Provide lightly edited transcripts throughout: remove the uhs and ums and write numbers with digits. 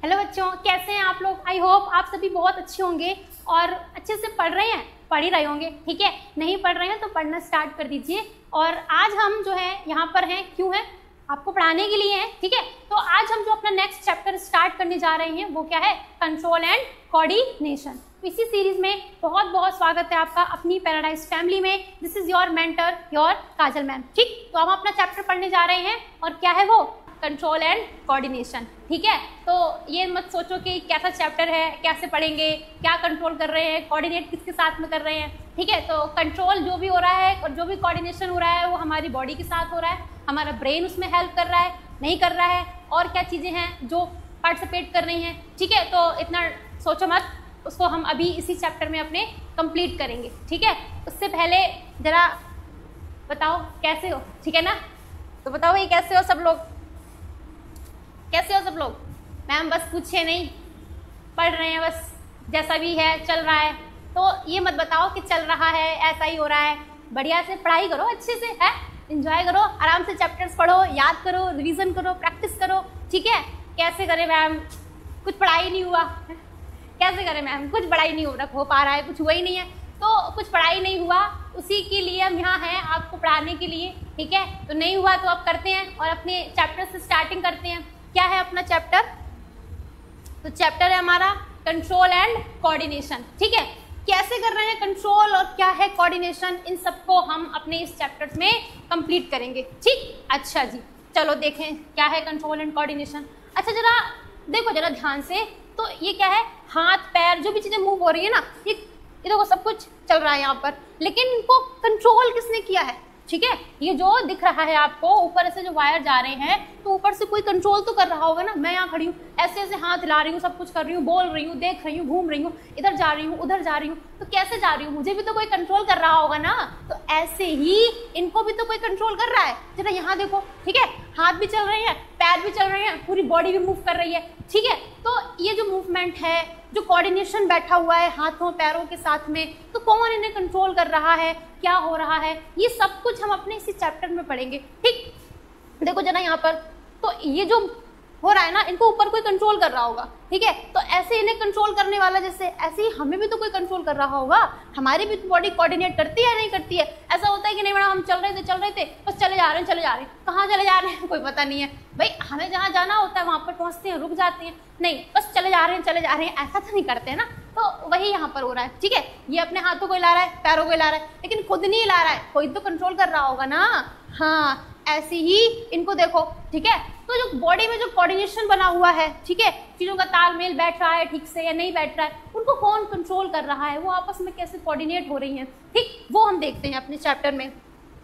Hello बच्चों, कैसे हैं आप लोग। आई होप आप सभी बहुत अच्छे होंगे और अच्छे से पढ़ रहे हैं, पढ़ ही रहे होंगे। ठीक है, नहीं पढ़ रहे हैं तो पढ़ना स्टार्ट कर दीजिए। और आज हम जो है यहाँ पर हैं, क्यों हैं? आपको पढ़ाने के लिए हैं। ठीक है, तो आज हम जो अपना नेक्स्ट चैप्टर स्टार्ट करने जा रहे हैं वो क्या है? Control and coordination. इसी सीरीज में बहुत बहुत स्वागत है आपका अपनी पैराडाइज फैमिली में। This is your mentor, your Kajal ma'am. ठीक, तो हम अपना चैप्टर पढ़ने जा रहे हैं और क्या है वो? Control and coordination. ठीक है, तो ये मत सोचो कि कैसा चैप्टर है, कैसे पढ़ेंगे, क्या कंट्रोल कर रहे हैं, कोऑर्डिनेट किसके साथ में कर रहे हैं। ठीक है, तो कंट्रोल जो भी हो रहा है और जो भी कोऑर्डिनेशन हो रहा है वो हमारी बॉडी के साथ हो रहा है, हमारा ब्रेन उसमें हेल्प कर रहा है, नहीं कर रहा है, और क्या चीज़ें हैं जो पार्टिसिपेट कर रही हैं। ठीक है, तो इतना सोचो मत, उसको हम अभी इसी चैप्टर में अपने कंप्लीट करेंगे। ठीक है, उससे पहले जरा बताओ कैसे हो। ठीक है ना, तो बताओ ये कैसे हो सब लोग, कैसे हो सब लोग? मैम बस पूछे नहीं, पढ़ रहे हैं बस, जैसा भी है चल रहा है। तो ये मत बताओ कि चल रहा है, ऐसा ही हो रहा है। बढ़िया से पढ़ाई करो, अच्छे से है, एंजॉय करो, आराम से चैप्टर्स पढ़ो, याद करो, रिवीजन करो, प्रैक्टिस करो। ठीक है, कैसे करें मैम, कुछ पढ़ाई नहीं हुआ, कैसे करें मैम, कुछ पढ़ाई नहीं हो पा रहा है, कुछ हुआ ही नहीं है। तो कुछ पढ़ाई नहीं हुआ, उसी के लिए हम यहाँ हैं आपको पढ़ाने के लिए। ठीक है, तो नहीं हुआ तो अब करते हैं और अपने चैप्टर से स्टार्टिंग करते हैं। क्या है अपना चैप्टर? तो चैप्टर है हमारा कंट्रोल एंड कोऑर्डिनेशन। ठीक है, कैसे कर रहे हैं कंट्रोल और क्या है कोऑर्डिनेशन, इन सबको हम अपने इस चैप्टर में कंप्लीट करेंगे। ठीक, अच्छा जी, चलो देखें क्या है कंट्रोल एंड कोऑर्डिनेशन। अच्छा जरा देखो जरा ध्यान से, तो ये क्या है? हाथ पैर जो भी चीजें मूव हो रही है ना, ये देखो सब कुछ चल रहा है यहाँ पर, लेकिन इनको कंट्रोल किसने किया है? ठीक है, ये जो दिख रहा है आपको ऊपर से जो वायर जा रहे हैं, तो ऊपर से कोई कंट्रोल तो कर रहा होगा ना। मैं यहाँ खड़ी हूँ, ऐसे ऐसे हाथ हिला रही हूँ, सब कुछ कर रही हूँ, बोल रही हूँ, देख रही हूँ, घूम रही हूँ, इधर जा रही हूँ, उधर जा रही हूँ, तो कैसे जा रही हूँ? मुझे भी तो कोई कंट्रोल कर रहा होगा ना। तो ऐसे ही इनको भी तो कोई कंट्रोल कर रहा है। जरा यहाँ देखो, ठीक है, हाथ भी चल रहे हैं, पैर भी चल रहे हैं, पूरी बॉडी भी मूव कर रही है। ठीक है, तो ये जो मूवमेंट है, जो कोऑर्डिनेशन बैठा हुआ है हाथों पैरों के साथ में, तो कौन इन्हें कंट्रोल कर रहा है, क्या हो रहा है, ये सब कुछ हम अपने इसी चैप्टर में पढ़ेंगे। ठीक, देखो जरा यहाँ पर, तो ये जो हो रहा है ना, इनको ऊपर कोई कंट्रोल कर रहा होगा। ठीक है, तो ऐसे इन्हें कंट्रोल करने वाला, जैसे ऐसे ही हमें भी तो कोई कंट्रोल कर रहा होगा। हमारी भी बॉडी कोऑर्डिनेट करती है, नहीं करती है? ऐसा होता है कि नहीं मैडम हम चल रहे थे बस चले जा रहे हैं, कहाँ चले जा रहे हैं कोई पता नहीं है। भाई हमें जहाँ जाना होता है वहाँ पर पहुँचते हैं, रुक जाते हैं, नहीं बस चले जा रहे हैं, ऐसा तो नहीं करते हैं ना। तो वही यहाँ पर हो रहा है। ठीक है, ये अपने हाथों को हिला रहा है, पैरों को हिला रहा है, लेकिन खुद नहीं हिला रहा है, कोई तो कंट्रोल कर रहा होगा ना। हाँ, ऐसे ही इनको देखो। ठीक है, तो जो बॉडी में जो कोऑर्डिनेशन बना हुआ है, ठीक है, चीजों का तालमेल बैठ रहा है ठीक से या नहीं बैठ रहा है, उनको कौन कंट्रोल कर रहा है, वो आपस में कैसे कोऑर्डिनेट हो रही हैं, ठीक, वो हम देखते हैं अपने चैप्टर में।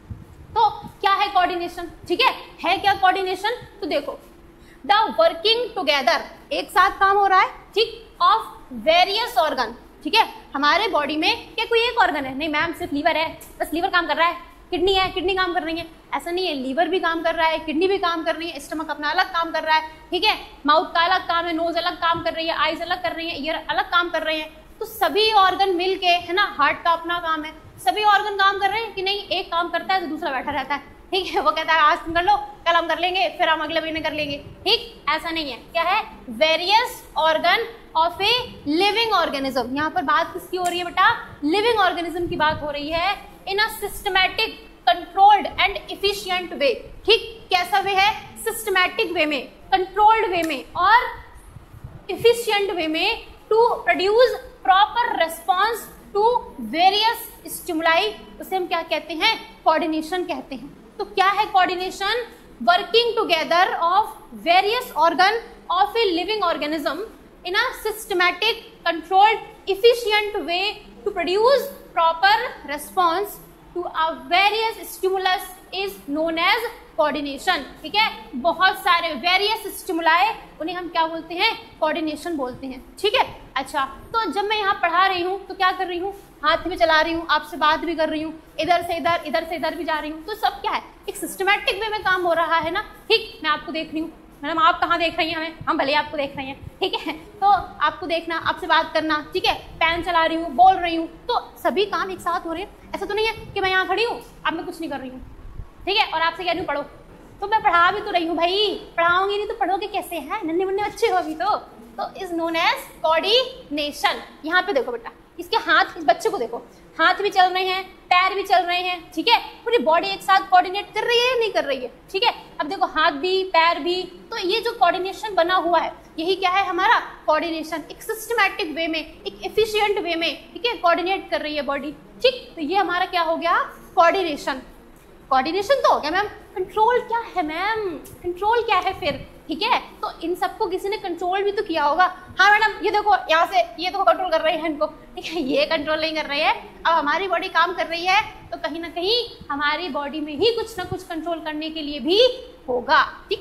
तो क्या है कोऑर्डिनेशन? ठीक है क्या कोऑर्डिनेशन? तो देखो, द वर्किंग टुगेदर, एक साथ काम हो रहा है, ठीक, ऑफ वेरियस ऑर्गन। ठीक है, हमारे बॉडी में क्या कोई एक ऑर्गन है? नहीं मैम सिर्फ लीवर है, बस लीवर काम कर रहा है, किडनी है, किडनी काम कर रही है, ऐसा नहीं है, लीवर भी काम कर रहा है, किडनी भी काम कर रही है, स्टमक अपना अलग काम कर रहा है। ठीक है, माउथ का अलग काम है, नोज अलग काम कर रही है, आईज अलग कर रही है, ईयर अलग काम कर रहे हैं। तो सभी ऑर्गन मिलके, है ना, हार्ट का अपना काम है, सभी ऑर्गन काम कर रहे हैं कि नहीं? एक काम करता है तो दूसरा बैठा रहता है। ठीक है, वो कहता है आज तुम कर लो, कल हम कर लेंगे, फिर हम अगले महीने कर लेंगे। ठीक, ऐसा नहीं है। क्या है? Various organ of a living organism. यहाँ पर बात किसकी हो रही है बेटा? लिविंग ऑर्गेनिज्म की बात हो रही है। In a systematic, controlled and efficient way. ठीक, कैसा वे है? सिस्टमैटिक वे में, कंट्रोल्ड वे में और इफिशिएंट वे में, to produce proper response to various stimuli. उसे हम क्या कहते हैं? कोऑर्डिनेशन कहते हैं। तो क्या है coordination? Working together of various organ of a living organism in a systematic, controlled, efficient way to produce proper response to a various stimulus is known as coordination। ठीक है, बहुत सारे various stimuli, उन्हें हम क्या बोलते हैं? coordination बोलते हैं। ठीक है, अच्छा, तो जब मैं यहाँ पढ़ा रही हूँ तो क्या कर रही हूँ? हाथ भी चला रही हूँ, आपसे बात भी कर रही हूँ, इधर से इधर भी जा रही हूँ, तो सब क्या है? एक सिस्टमैटिक वे में काम हो रहा है ना। ठीक, मैं आपको देख रही हूँ, मैडम आप कहाँ देख रही हैं हमें? हम भले आपको देख रहे हैं। ठीक है, तो आपको देखना, आपसे बात करना, ठीक है, पेन चला रही हूँ, बोल रही हूँ, तो सभी काम एक साथ हो रहे हैं। ऐसा तो नहीं है कि मैं यहाँ खड़ी हूँ, अब मैं कुछ नहीं कर रही हूँ, ठीक है, और आपसे कह रही हूँ पढ़ो, तो मैं पढ़ा भी तो रही हूँ भाई, पढ़ाऊंगी नहीं तो पढ़ोगे कैसे हैं? नन्हे मुन्ने अच्छे हो अभी तो, तो इज नोन एज कोऑर्डिनेशन। यहाँ पे देखो बेटा, इसके हाथ, इस बच्चे को देखो, हाथ भी चल रहे हैं, पैर भी चल रहे हैं, ठीक है, पूरी बॉडी एक साथ कोऑर्डिनेट कर रही है या नहीं कर रही है, ठीक है। अब देखो हाथ भी पैर भी, तो ये जो कोऑर्डिनेशन बना हुआ है यही क्या है हमारा कोऑर्डिनेशन। एक सिस्टमैटिक वे में, एक एफिशिएंट वे में, ठीक है, कोऑर्डिनेट कर रही है बॉडी, ठीक। तो ये हमारा क्या हो गया कोऑर्डिनेशन। कोऑर्डिनेशन तो हो गया मैम, कंट्रोल क्या है मैम, कंट्रोल क्या है फिर, ठीक है। तो इन सबको किसी ने कंट्रोल भी तो किया होगा। हाँ मैडम ये देखो यहाँ से ये तो कंट्रोल कर रहे हैं इनको, ठीक है, ये कंट्रोल नहीं कर रहे हैं। अब हमारी बॉडी काम कर रही है तो कहीं ना कहीं हमारी बॉडी में ही कुछ ना कुछ कंट्रोल करने के लिए भी होगा, ठीक।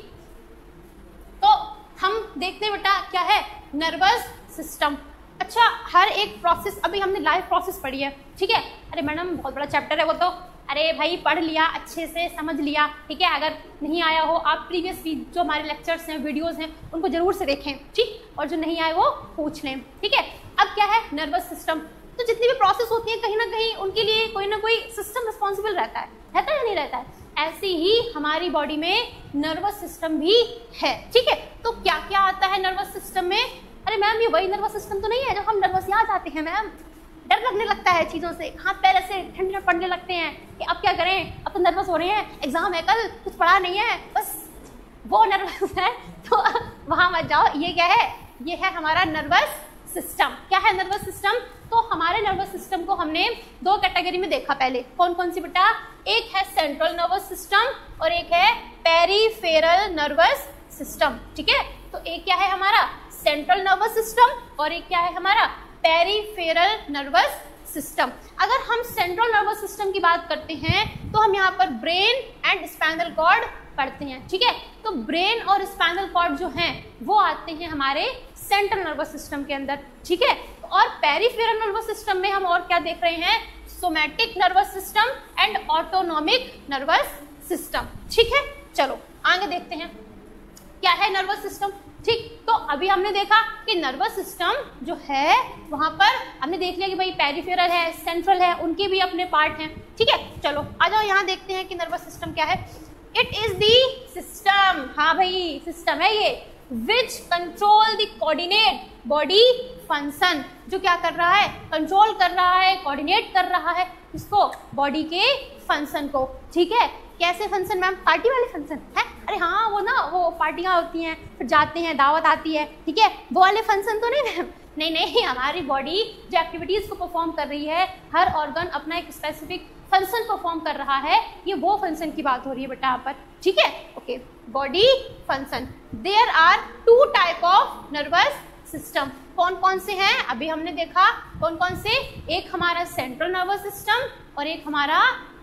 तो हम देखते हैं बेटा क्या है नर्वस सिस्टम। अच्छा, हर एक प्रोसेस, अभी हमने लाइफ प्रोसेस पढ़ी है, ठीक है। अरे मैडम बहुत बड़ा चैप्टर है वो तो, अरे भाई पढ़ लिया, अच्छे से समझ लिया, ठीक है। अगर नहीं आया हो आप प्रीवियस जो हमारे लेक्चर्स हैं, वीडियोस हैं, उनको जरूर से देखें, ठीक। और जो नहीं आए वो पूछ लें, ठीक है। अब क्या है नर्वस सिस्टम, तो जितनी भी प्रोसेस होती है कहीं ना कहीं उनके लिए कोई ना कोई सिस्टम रिस्पॉन्सिबल रहता है या नहीं रहता है। ऐसी ही हमारी बॉडी में नर्वस सिस्टम भी है, ठीक है। तो क्या क्या आता है नर्वस सिस्टम में? अरे मैम ये वही नर्वस सिस्टम तो नहीं है जब हम नर्वस यहाँ जाते हैं मैम, डर लगने लगता है चीज़ों से, हाथ पैर ऐसे ठंडे पड़ने लगते हैं कि अब क्या करें, अब तो नर्वस हो रहे हैं, एग्जाम है कल, कुछ पढ़ा नहीं है, बस वो नर्वस है, तो वहाँ मत जाओ। ये क्या है? ये है हमारा नर्वस सिस्टम। क्या है नर्वस सिस्टम? तो हमारे नर्वस सिस्टम को हमने दो कैटेगरी में देखा पहले, कौन कौन सी बेटा? एक है सेंट्रल नर्वस सिस्टम और एक है पेरिफेरल नर्वस सिस्टम, ठीक है। तो एक क्या है हमारा सेंट्रल नर्वस सिस्टम और एक क्या है हमारा पेरिफेरल नर्वस सिस्टम। अगर हम सेंट्रल नर्वस सिस्टम की बात करते हैं तो हम यहाँ पर ब्रेन एंड स्पाइनल कॉर्ड पढ़ते हैं, ठीक है। तो ब्रेन और स्पाइनल कॉर्ड जो हैं वो आते हैं हमारे सेंट्रल नर्वस सिस्टम के अंदर, ठीक है। और पेरिफेरल नर्वस सिस्टम में हम और क्या देख रहे हैं? Somatic nervous system and autonomic nervous system, ठीक है। चलो आगे देखते हैं क्या है नर्वस सिस्टम, ठीक। तो अभी हमने देखा कि नर्वस सिस्टम जो है वहां पर हमने देख लिया कि भाई पेरिफेरल है, सेंट्रल है, उनके भी अपने पार्ट हैं, ठीक है। चलो आ जाओ यहाँ देखते हैं कि नर्वस सिस्टम क्या है। इट इज दी सिस्टम, हाँ भाई सिस्टम है ये, which control the coordinate body function, जो क्या कर रहा है? कंट्रोल कर रहा है, कोऑर्डिनेट कर रहा है इसको, बॉडी के फंक्शन को, ठीक है। कैसे फंक्शन मैम? पार्टी वाले फंक्शन है? अरे हाँ वो ना, वो पार्टियां होती हैं, फिर जाते हैं, दावत आती है, ठीक है, वो वाले फंक्शन तो नहीं मैम। नहीं नहीं, हमारी बॉडी जो एक्टिविटीज को परफॉर्म कर रही है, हर ऑर्गन अपना एक स्पेसिफिक फंक्शन परफॉर्म कर रहा है, ये वो फंक्शन की बात हो रही है बेटा यहाँ पर, ठीक है। Okay, body function. There are two type of nervous system. कौन कौन से हैं? अभी हमने देखा कौन कौन से, एक हमारा सेंट्रल नर्वस सिस्टम और एक हमारा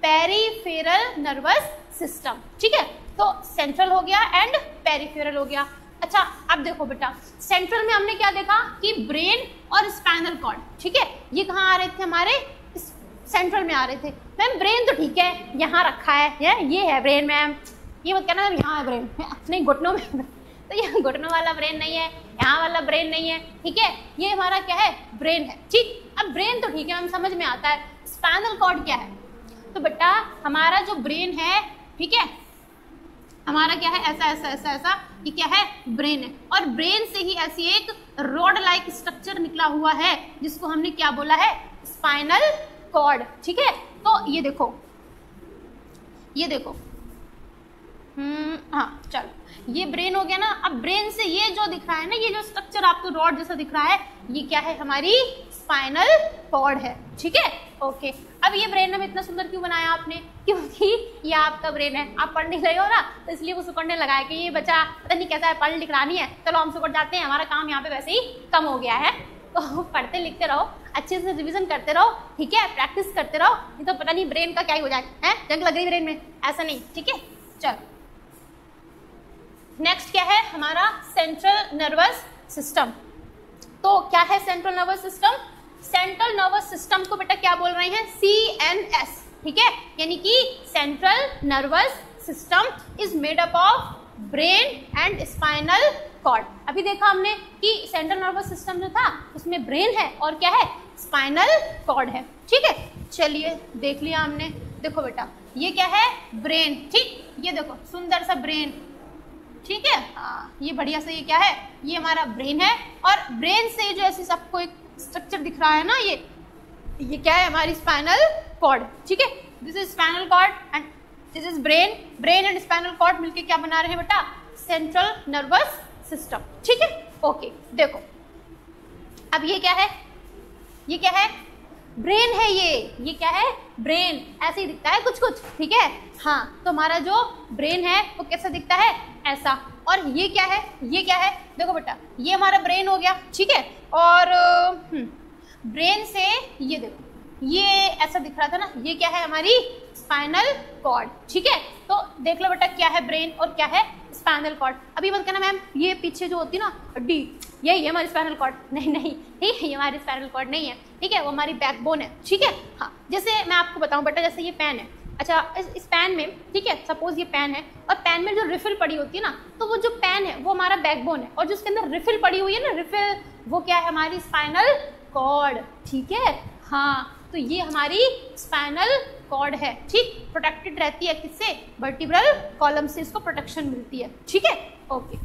पेरिफेरल नर्वस सिस्टम, ठीक है। तो सेंट्रल हो गया एंड पेरिफेरल हो गया। अच्छा अब देखो बेटा, सेंट्रल में हमने क्या देखा कि ब्रेन और स्पाइनल कॉर्ड, ठीक है, ये कहाँ आ रहे थे? हमारे सेंट्रल में आ रहे थे। मैम ब्रेन तो ठीक है यहाँ रखा है, ये है ब्रेन मैम, ये मत कहना यहाँ है ब्रेन, नहीं घुटनों में, तो ये घुटनों वाला ब्रेन नहीं है, यहाँ वाला ब्रेन नहीं है, ठीक है, ये हमारा क्या है? ब्रेन है, ठीक। अब ब्रेन तो ठीक है हम समझ में आता है, स्पाइनल कॉर्ड क्या है? तो बेटा हमारा जो ब्रेन है, ठीक है, हमारा क्या है? ऐसा ऐसा ऐसा ऐसा, ये क्या है? ब्रेन है। और ब्रेन से ही ऐसी एक रॉड लाइक स्ट्रक्चर निकला हुआ है जिसको हमने क्या बोला है? स्पाइनल कॉर्ड, ठीक है। तो ये देखो, ये देखो, हाँ चलो, ये ब्रेन हो गया ना। अब ब्रेन से ये जो दिख रहा है ना, ये जो स्ट्रक्चर आपको रॉड जैसा दिख रहा है, ये क्या है? हमारी स्पाइनल कॉर्ड है, ठीक है। ओके, अब ये ब्रेन में इतना सुंदर क्यों बनाया आपने? क्योंकि ये आपका ब्रेन है, आप पढ़ नहीं रहे हो ना, तो इसलिए वो सुकड़ने लगाया कि ये बच्चा पता नहीं कैसा है, पढ़ लिख रहा नहीं है, चलो हम सुकड़ जाते हैं, हमारा काम यहाँ पे वैसे ही कम हो गया है। तो पढ़ते लिखते रहो, अच्छे से रिवीजन करते रहो, ठीक है, प्रैक्टिस करते रहो, नहीं तो पता नहीं ब्रेन का क्या ही हो जाए, है जंग लग रही ब्रेन में, ऐसा नहीं, ठीक है। चलो नेक्स्ट क्या है? हमारा सेंट्रल नर्वस सिस्टम। तो क्या है central nervous system? Central nervous system को बेटा क्या बोल रहे हैं? CNS, ठीक है, यानी कि central nervous system is made up of brain and spinal cord. अभी देखा हमने कि सेंट्रल नर्वस सिस्टम जो था उसमें ब्रेन है और क्या है? स्पाइनल कॉर्ड है, ठीक है। चलिए देख लिया हमने। देखो बेटा ये क्या है? ब्रेन, ठीक, ये देखो सुंदर सा ब्रेन, ठीक है। हाँ, ये बढ़िया से, ये क्या है, ये हमारा ब्रेन है, और ब्रेन से जो ऐसे सबको एक स्ट्रक्चर दिख रहा है ना, ये क्या है, हमारी स्पाइनल कॉर्ड, ठीक है। This is spinal cord and this is brain. Brain and spinal cord मिलके क्या बना रहे हैं बेटा, सेंट्रल नर्वस सिस्टम, ठीक है। ओके, देखो अब ये क्या है, ये क्या है, ब्रेन है, ये क्या है, ब्रेन। ऐसे ही दिखता है कुछ कुछ, ठीक है। हाँ, तो हमारा जो ब्रेन है वो कैसा दिखता है, ऐसा। और ये क्या है, ये क्या है, देखो बेटा, ये हमारा ब्रेन हो गया, ठीक है। और ब्रेन से ये देखो, ये ऐसा दिख रहा था ना, ये क्या है, हमारी स्पाइनल कॉर्ड, ठीक है। तो देख लो बेटा, क्या है ब्रेन और क्या है स्पाइनल कॉर्ड। अभी मत कहना मैम ये पीछे जो होती है ना हड्डी, यही है हमारी स्पाइनल कॉर्ड। नहीं नहीं, ठीक है, ये हमारी स्पाइनल कॉर्ड नहीं है, ठीक है, वो हमारी बैकबोन है, ठीक है। हाँ, जैसे मैं आपको बताऊं बेटा, जैसे ये पेन है, अच्छा इस पेन में, ठीक है, सपोज ये पेन है, और पेन में जो रिफिल पड़ी होती है ना, तो वो जो पेन है वो हमारा बैकबोन है, और जो उसके अंदर रिफिल पड़ी हुई है ना, रिफिल, वो क्या है, हमारी स्पाइनल कॉर्ड, ठीक है। हाँ, तो ये हमारी स्पाइनल कॉर्ड है, ठीक, प्रोटेक्टेड रहती है किससे, वर्टिब्रल कॉलम से इसको प्रोटेक्शन मिलती है, ठीक है। ओके,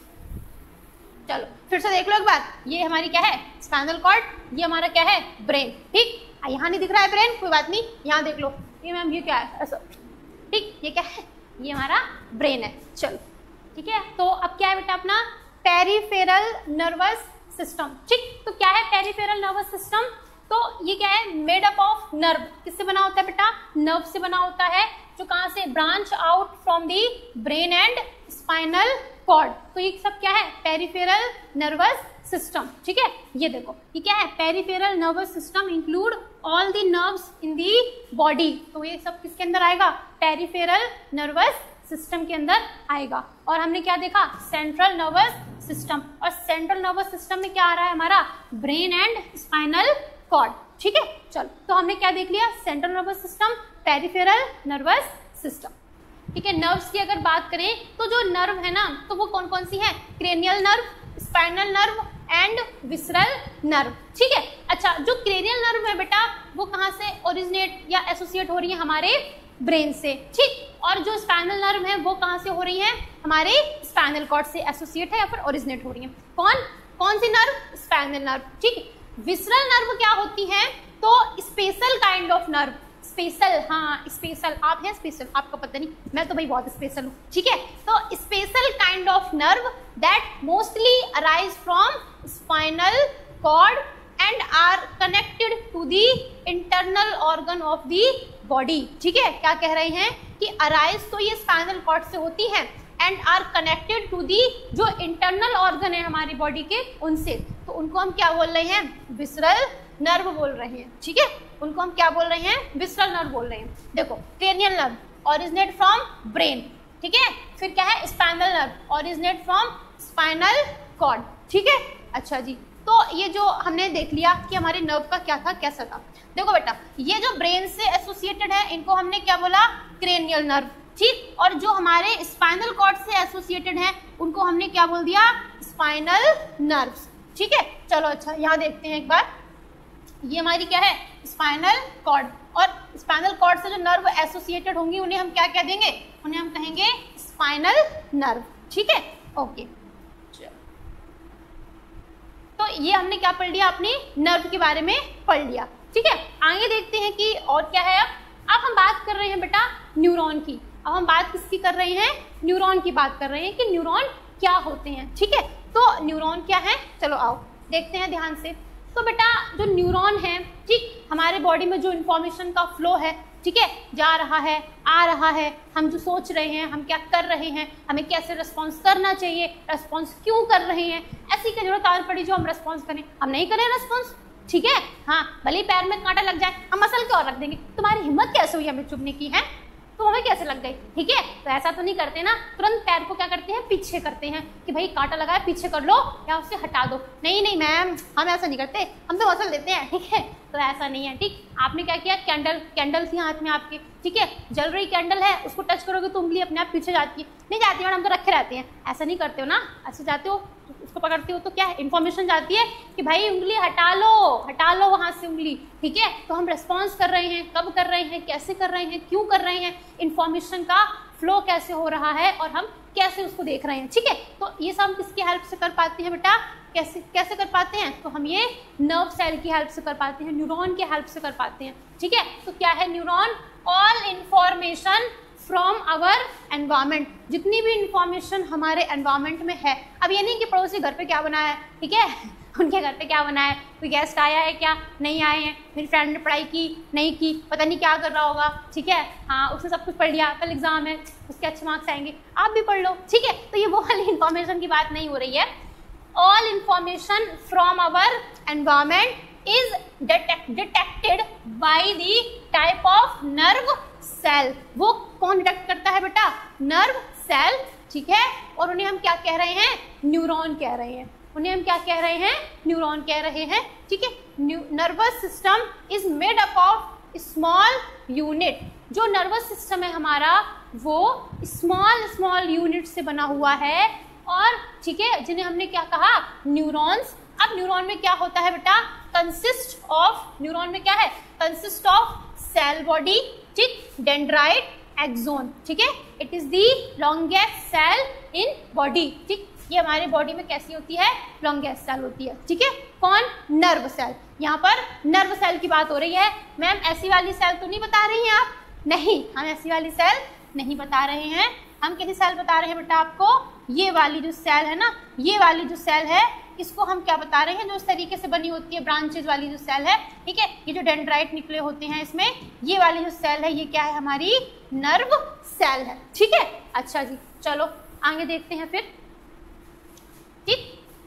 चलो फिर से देख लो एक बार, ये हमारी क्या है, स्पाइनल कॉर्ड, ये हमारा क्या है, ब्रेन, ठीक। यहाँ नहीं दिख रहा है ब्रेन, कोई बात नहीं, यहाँ देख लो, ये मैम ये क्या है, ऐसा, ठीक, ये क्या है, ये हमारा ब्रेन है। चलो ठीक है, तो अब क्या है बेटा अपना पेरिफेरल नर्वस सिस्टम, ठीक। तो क्या है पेरिफेरल नर्वस सिस्टम, तो ये क्या है, मेड अप ऑफ नर्व। किससे बना होता है बेटा, नर्व से बना होता है, जो कहाँ से, branch out from the brain and spinal cord. तो ये सब क्या है, पेरिफेरल नर्वस सिस्टम, ठीक है। ये देखो, ये क्या है, peripheral nervous system include all the nerves in the body. तो ये सब किसके अंदर आएगा, पेरिफेरल नर्वस सिस्टम के अंदर आएगा। और हमने क्या देखा, सेंट्रल नर्वस सिस्टम, और सेंट्रल नर्वस सिस्टम में क्या आ रहा है हमारा, ब्रेन एंड स्पाइनल कॉर्ड, ठीक है। चलो, तो हमने क्या देख लिया, central nervous system, peripheral nervous system, ठीक है। नर्व्स की अगर बात करें तो जो नर्व है ना, तो वो कौन कौन सी है, cranial nerve, spinal nerve and visceral nerve, ठीक है। अच्छा, जो क्रेनियल नर्व है बेटा, वो कहाँ से ओरिजिनेट या एसोसिएट हो रही है, हमारे ब्रेन से, ठीक। और जो स्पाइनल नर्व है वो कहाँ से हो रही है, हमारे स्पाइनल कॉर्ड से एसोसिएट है या फिर ओरिजिनेट हो रही है। कौन कौन सी नर्व, स्पाइनल नर्व, ठीक। विसरल नर्व क्या होती है, तो special kind of nerve, special, हाँ स्पेशल, आप हैं स्पेशल, आपको पता नहीं, मैं तो भाई बहुत स्पेशल हूँ, ठीक है। तो special kind of nerve that mostly arise from spinal cord and are connected to the internal organ of the body, ठीक है। क्या कह रहे हैं कि अराइज तो ये स्पाइनल कॉर्ड से होती है and are connected to the जो इंटरनल ऑर्गन है हमारी बॉडी के, उनसे। तो उनको हम क्या बोल रहे हैं, विसरल नर्व बोल रहे हैं, ठीक है। उनको हम क्या बोल रहे हैं, विसरल नर्व बोल रहे हैं। देखो, cranial nerve originate from brain, ठीक है। फिर क्या है, spinal nerve originate from spinal cord, ठीक है। अच्छा जी, तो ये जो हमने देख लिया कि हमारे नर्व का क्या था, कैसा था। देखो बेटा, ये जो ब्रेन से एसोसिएटेड है, इनको हमने क्या बोला, क्रेनियल नर्व, ठीक। और जो हमारे स्पाइनल कॉर्ड से एसोसिएटेड है, उनको हमने क्या बोल दिया, स्पाइनल नर्व्स, ठीक है। चलो अच्छा, यहाँ देखते हैं एक बार, ये हमारी क्या है, स्पाइनल कॉर्ड, और स्पाइनल कॉर्ड से जो नर्व एसोसिएटेड होंगी उन्हें हम क्या कह देंगे, उन्हें हम कहेंगे स्पाइनल नर्व, ठीक है। ओके, तो ये हमने क्या पढ़ लिया, अपने नर्व के बारे में पढ़ लिया, ठीक है। आगे देखते हैं कि और क्या है। अब हम बात कर रहे हैं बेटा न्यूरॉन की। अब हम बात किसकी कर रहे हैं, न्यूरॉन की बात कर रहे हैं कि न्यूरॉन क्या होते हैं, ठीक है। तो न्यूरॉन क्या है, चलो आओ देखते हैं ध्यान से। तो बेटा जो न्यूरॉन है, ठीक, हमारे बॉडी में जो इंफॉर्मेशन का फ्लो है, ठीक है, जा रहा है, आ रहा है, हम जो सोच रहे हैं, हम क्या कर रहे हैं, हमें कैसे रिस्पॉन्स करना चाहिए, रिस्पॉन्स क्यों कर रहे हैं, ऐसी क्या जरूरत आन पड़ी जो हम रिस्पॉन्स करें, हम नहीं करें रिस्पॉन्स, ठीक है। हाँ, भले ही पैर में कांटा लग जाए, हम मसल के और रख देंगे, तुम्हारी हिम्मत कैसे हुई हमें चुभने की है, तो हमें कैसे लग गई, ठीक है। तो ऐसा तो नहीं करते ना, तुरंत पैर को क्या करते हैं, पीछे करते हैं कि भाई कांटा लगा है, पीछे कर लो या उससे हटा दो। नहीं नहीं मैम, हम ऐसा नहीं करते, हम तो मसल देते हैं, ठीक है। तो ऐसा नहीं है, ठीक। आपने क्या किया, कैंडल थी हाथ में आपके, ठीक है, जल रही कैंडल है, उसको टच करोगे तो उंगली अपने आप पीछे जाती है, नहीं जाती मैडम, हम तो रखे रहते हैं। ऐसा नहीं करते हो ना, ऐसे जाते हो, उसको पकड़ते हो तो क्या इन्फॉर्मेशन जाती है कि भाई उंगली हटा लो वहां से उंगली, ठीक है। तो हम रिस्पॉन्स कर रहे हैं, कब कर रहे हैं, कैसे कर रहे हैं, क्यों कर रहे हैं, इन्फॉर्मेशन का फ्लो कैसे हो रहा है और हम कैसे उसको देख रहे हैं, ठीक है। तो ये सब हम किसकी हेल्प से कर पाते हैं बेटा, कैसे कर पाते हैं, तो हम ये नर्व सेल की हेल्प से कर पाते हैं, न्यूरॉन की हेल्प से कर पाते हैं, ठीक है। तो क्या है neuron, all information from our environment, जितनी भी इंफॉर्मेशन हमारे एनवायरमेंट में है। अब ये नहीं कि पड़ोसी घर पे क्या बना है, ठीक है, उनके घर पे क्या बना है, कोई गेस्ट आया है क्या, नहीं आए हैं, मेरी फ्रेंड ने पढ़ाई की नहीं की, पता नहीं क्या कर रहा होगा, ठीक है, हाँ उसने सब कुछ पढ़ लिया, कल एग्जाम है, उसके अच्छे मार्क्स आएंगे, आप भी पढ़ लो, ठीक है। तो ये वो वाली इंफॉर्मेशन की बात नहीं हो रही है। All information from our environment is detected by the type of nerve cell. वो कौन डिटेक्ट करता है बेटा, नर्व सेल, ठीक है। और उन्हें हम क्या कह रहे हैं, न्यूरॉन कह रहे हैं, उन्हें हम क्या कह रहे हैं, न्यूरॉन कह रहे हैं, ठीक है। Nervous system is made up of small unit, जो नर्वस सिस्टम है हमारा वो स्मॉल यूनिट से बना हुआ है, और ठीक है, जिन्हें हमने क्या कहा, न्यूरॉन्स। अब न्यूरॉन में क्या होता है बेटा, कंसिस्ट ऑफ, न्यूरॉन में क्या है, कंसिस्ट ऑफ सेल बॉडी, ठीक, डेंड्राइट, एक्सोन, ठीक है। It is the longest cell in body, ठीक, ये हमारे बॉडी में कैसी होती है, लॉन्गेस्ट सेल होती है, ठीक है। कौन, नर्व सेल। यहाँ पर नर्व सेल की बात हो रही है। मैम ऐसी वाली सेल तो नहीं बता रही हैं आप, नहीं, हम ऐसी वाली सेल नहीं बता रहे हैं, हम कैसी सेल बता रहे हैं बेटा आपको, ये वाली जो सेल है ना, ये वाली जो सेल है, इसको हम क्या बता रहे हैं, जो इस तरीके से बनी होती है, ब्रांचेज वाली जो सेल है, ठीक है, ये जो डेंड्राइट निकले होते हैं इसमें, ये वाली जो सेल है ये क्या है, हमारी नर्व सेल है, ठीक है। अच्छा जी, चलो आगे देखते हैं फिर, ठीक।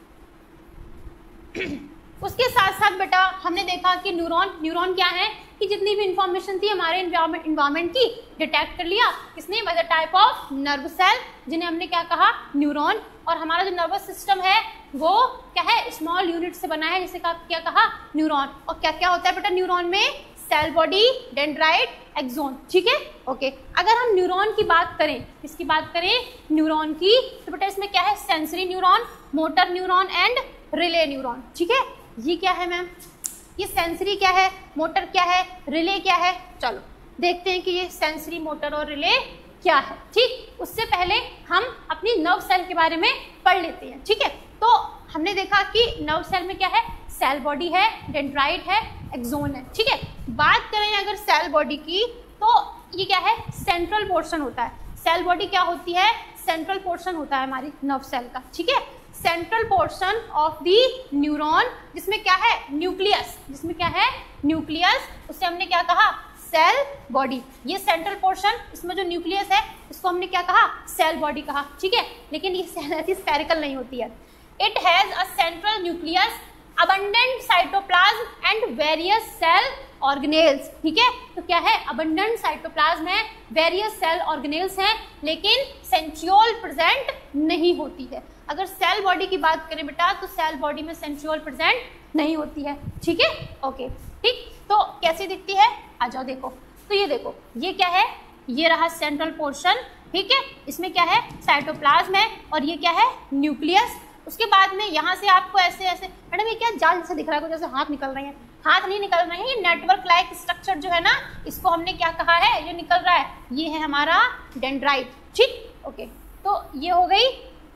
उसके साथ साथ बेटा हमने देखा कि न्यूरॉन क्या है, कि जितनी भी इंफॉर्मेशन थी हमारे एनवायरमेंट की, डिटेक्ट कर लिया किसने, by the type of nerve cell, जिन्हें हमने क्या कहा, न्यूरॉन। और हमारा जो नर्वस सिस्टम है वो क्या है, स्मॉल यूनिट से बना है, जिसे क्या कहा, न्यूरॉन। और क्या क्या होता है बेटा न्यूरॉन में, सेल बॉडी, डेंड्राइट, एक्सोन, ठीक है, ओके। अगर हम न्यूरॉन की बात करें, किसकी बात करें, न्यूरॉन की, तो बेटा इसमें क्या है, sensory neuron, motor neuron and relay neuron, ठीक है। ये क्या है मैम, ये सेंसरी क्या है, मोटर क्या है, रिले क्या है, चलो देखते हैं कि ये सेंसरी, मोटर और रिले क्या है, ठीक। उससे पहले हम अपनी नर्व सेल के बारे में पढ़ लेते हैं, ठीक है। तो हमने देखा कि नर्व सेल में क्या है, सेल बॉडी है, डेंड्राइट है, एक्सोन है, ठीक है। बात करें अगर सेल बॉडी की, तो ये क्या है, सेंट्रल पोर्शन होता है। सेल बॉडी क्या होती है, सेंट्रल पोर्शन होता है हमारी नर्व सेल का, ठीक है। Central portion of the neuron, जिसमें क्या है, न्यूक्लियस, जिसमें क्या है, न्यूक्लियस, उससे हमने क्या कहा, सेल बॉडी। ये सेंट्रल पोर्शन, इसमें जो न्यूक्लियस है इसको हमने क्या कहा, सेल बॉडी कहा, ठीक है। लेकिन ये सेल ऐसी स्फेरिकल नहीं होती है। It has a central nucleus, abundant cytoplasm and various cell organelles, ठीक है। तो क्या है, अबंडेंट साइटोप्लाज्म है, वेरियस सेल ऑर्गेनेल्स हैं, लेकिन सेंट्रियोल प्रेजेंट नहीं होती है। अगर सेल बॉडी की बात करें बेटा, तो सेल बॉडी में सेंट्रियोल प्रेजेंट नहीं होती है, ठीक है, ओके, ठीक। तो कैसी दिखती है, आ जाओ देखो, तो ये देखो, ये क्या है, ये रहा सेंट्रल पोर्शन, ठीक है। इसमें क्या है, साइटोप्लाज्म है, और ये क्या है, न्यूक्लियस। उसके बाद में यहाँ से आपको ऐसे ऐसे, मैडम ये क्या जाल जैसे दिख रहा है, कुछ जैसे हाथ निकल रहे हैं, हाथ नहीं निकल रहे हैं, ये नेटवर्क लाइक स्ट्रक्चर जो है ना, इसको हमने क्या कहा है, जो निकल रहा है, ये है हमारा डेंड्राइट, ठीक, ओके। तो ये हो गई,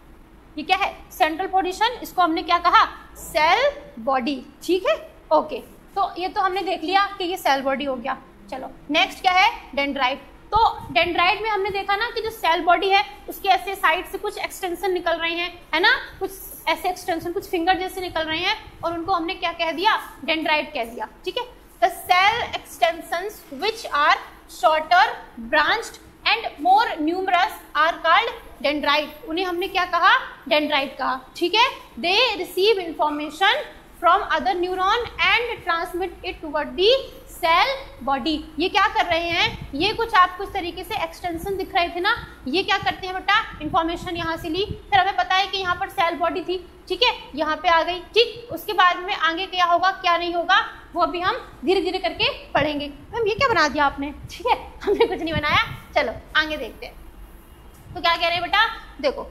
ये क्या है, सेंट्रल पोजीशन, इसको हमने क्या कहा, सेल बॉडी, ठीक है, ओके। तो ये तो हमने देख लिया कि ये सेल बॉडी हो गया। चलो नेक्स्ट क्या है, डेंड्राइट। तो डेंड्राइट में हमने देखा ना कि जो सेल बॉडी है उसके ऐसे साइड से कुछ एक्सटेंशन निकल रहे हैं, है ना, कुछ ऐसे एक्सटेंशन, कुछ फिंगर जैसे निकल रहे हैं, और उनको हमने क्या कह दिया, डेंड्राइट कह दिया, ठीक है। The cell extensions which are shorter, branched and more numerous are called dendrite. उन्हें हमने क्या कहा, डेंड्राइट कहा, ठीक है। They receive information from other neuron and transmit it toward the cell body. ये क्या कर रहे हैं, ये कुछ आपको इस तरीके से एक्सटेंशन दिख रहे थे ना, ये क्या करते हैं बेटा, इंफॉर्मेशन यहाँ से ली, फिर हमें पता है कि यहाँ पर सेल बॉडी थी, ठीक है, यहाँ पे आ गई, ठीक। उसके बाद में आगे क्या होगा, क्या नहीं होगा, वो अभी हम धीरे धीरे करके पढ़ेंगे। मैम ये क्या बना दिया आपने, ठीक है, हमने कुछ नहीं बनाया, चलो आगे देखते हैं। तो क्या कह रहे हैं बेटा, देखो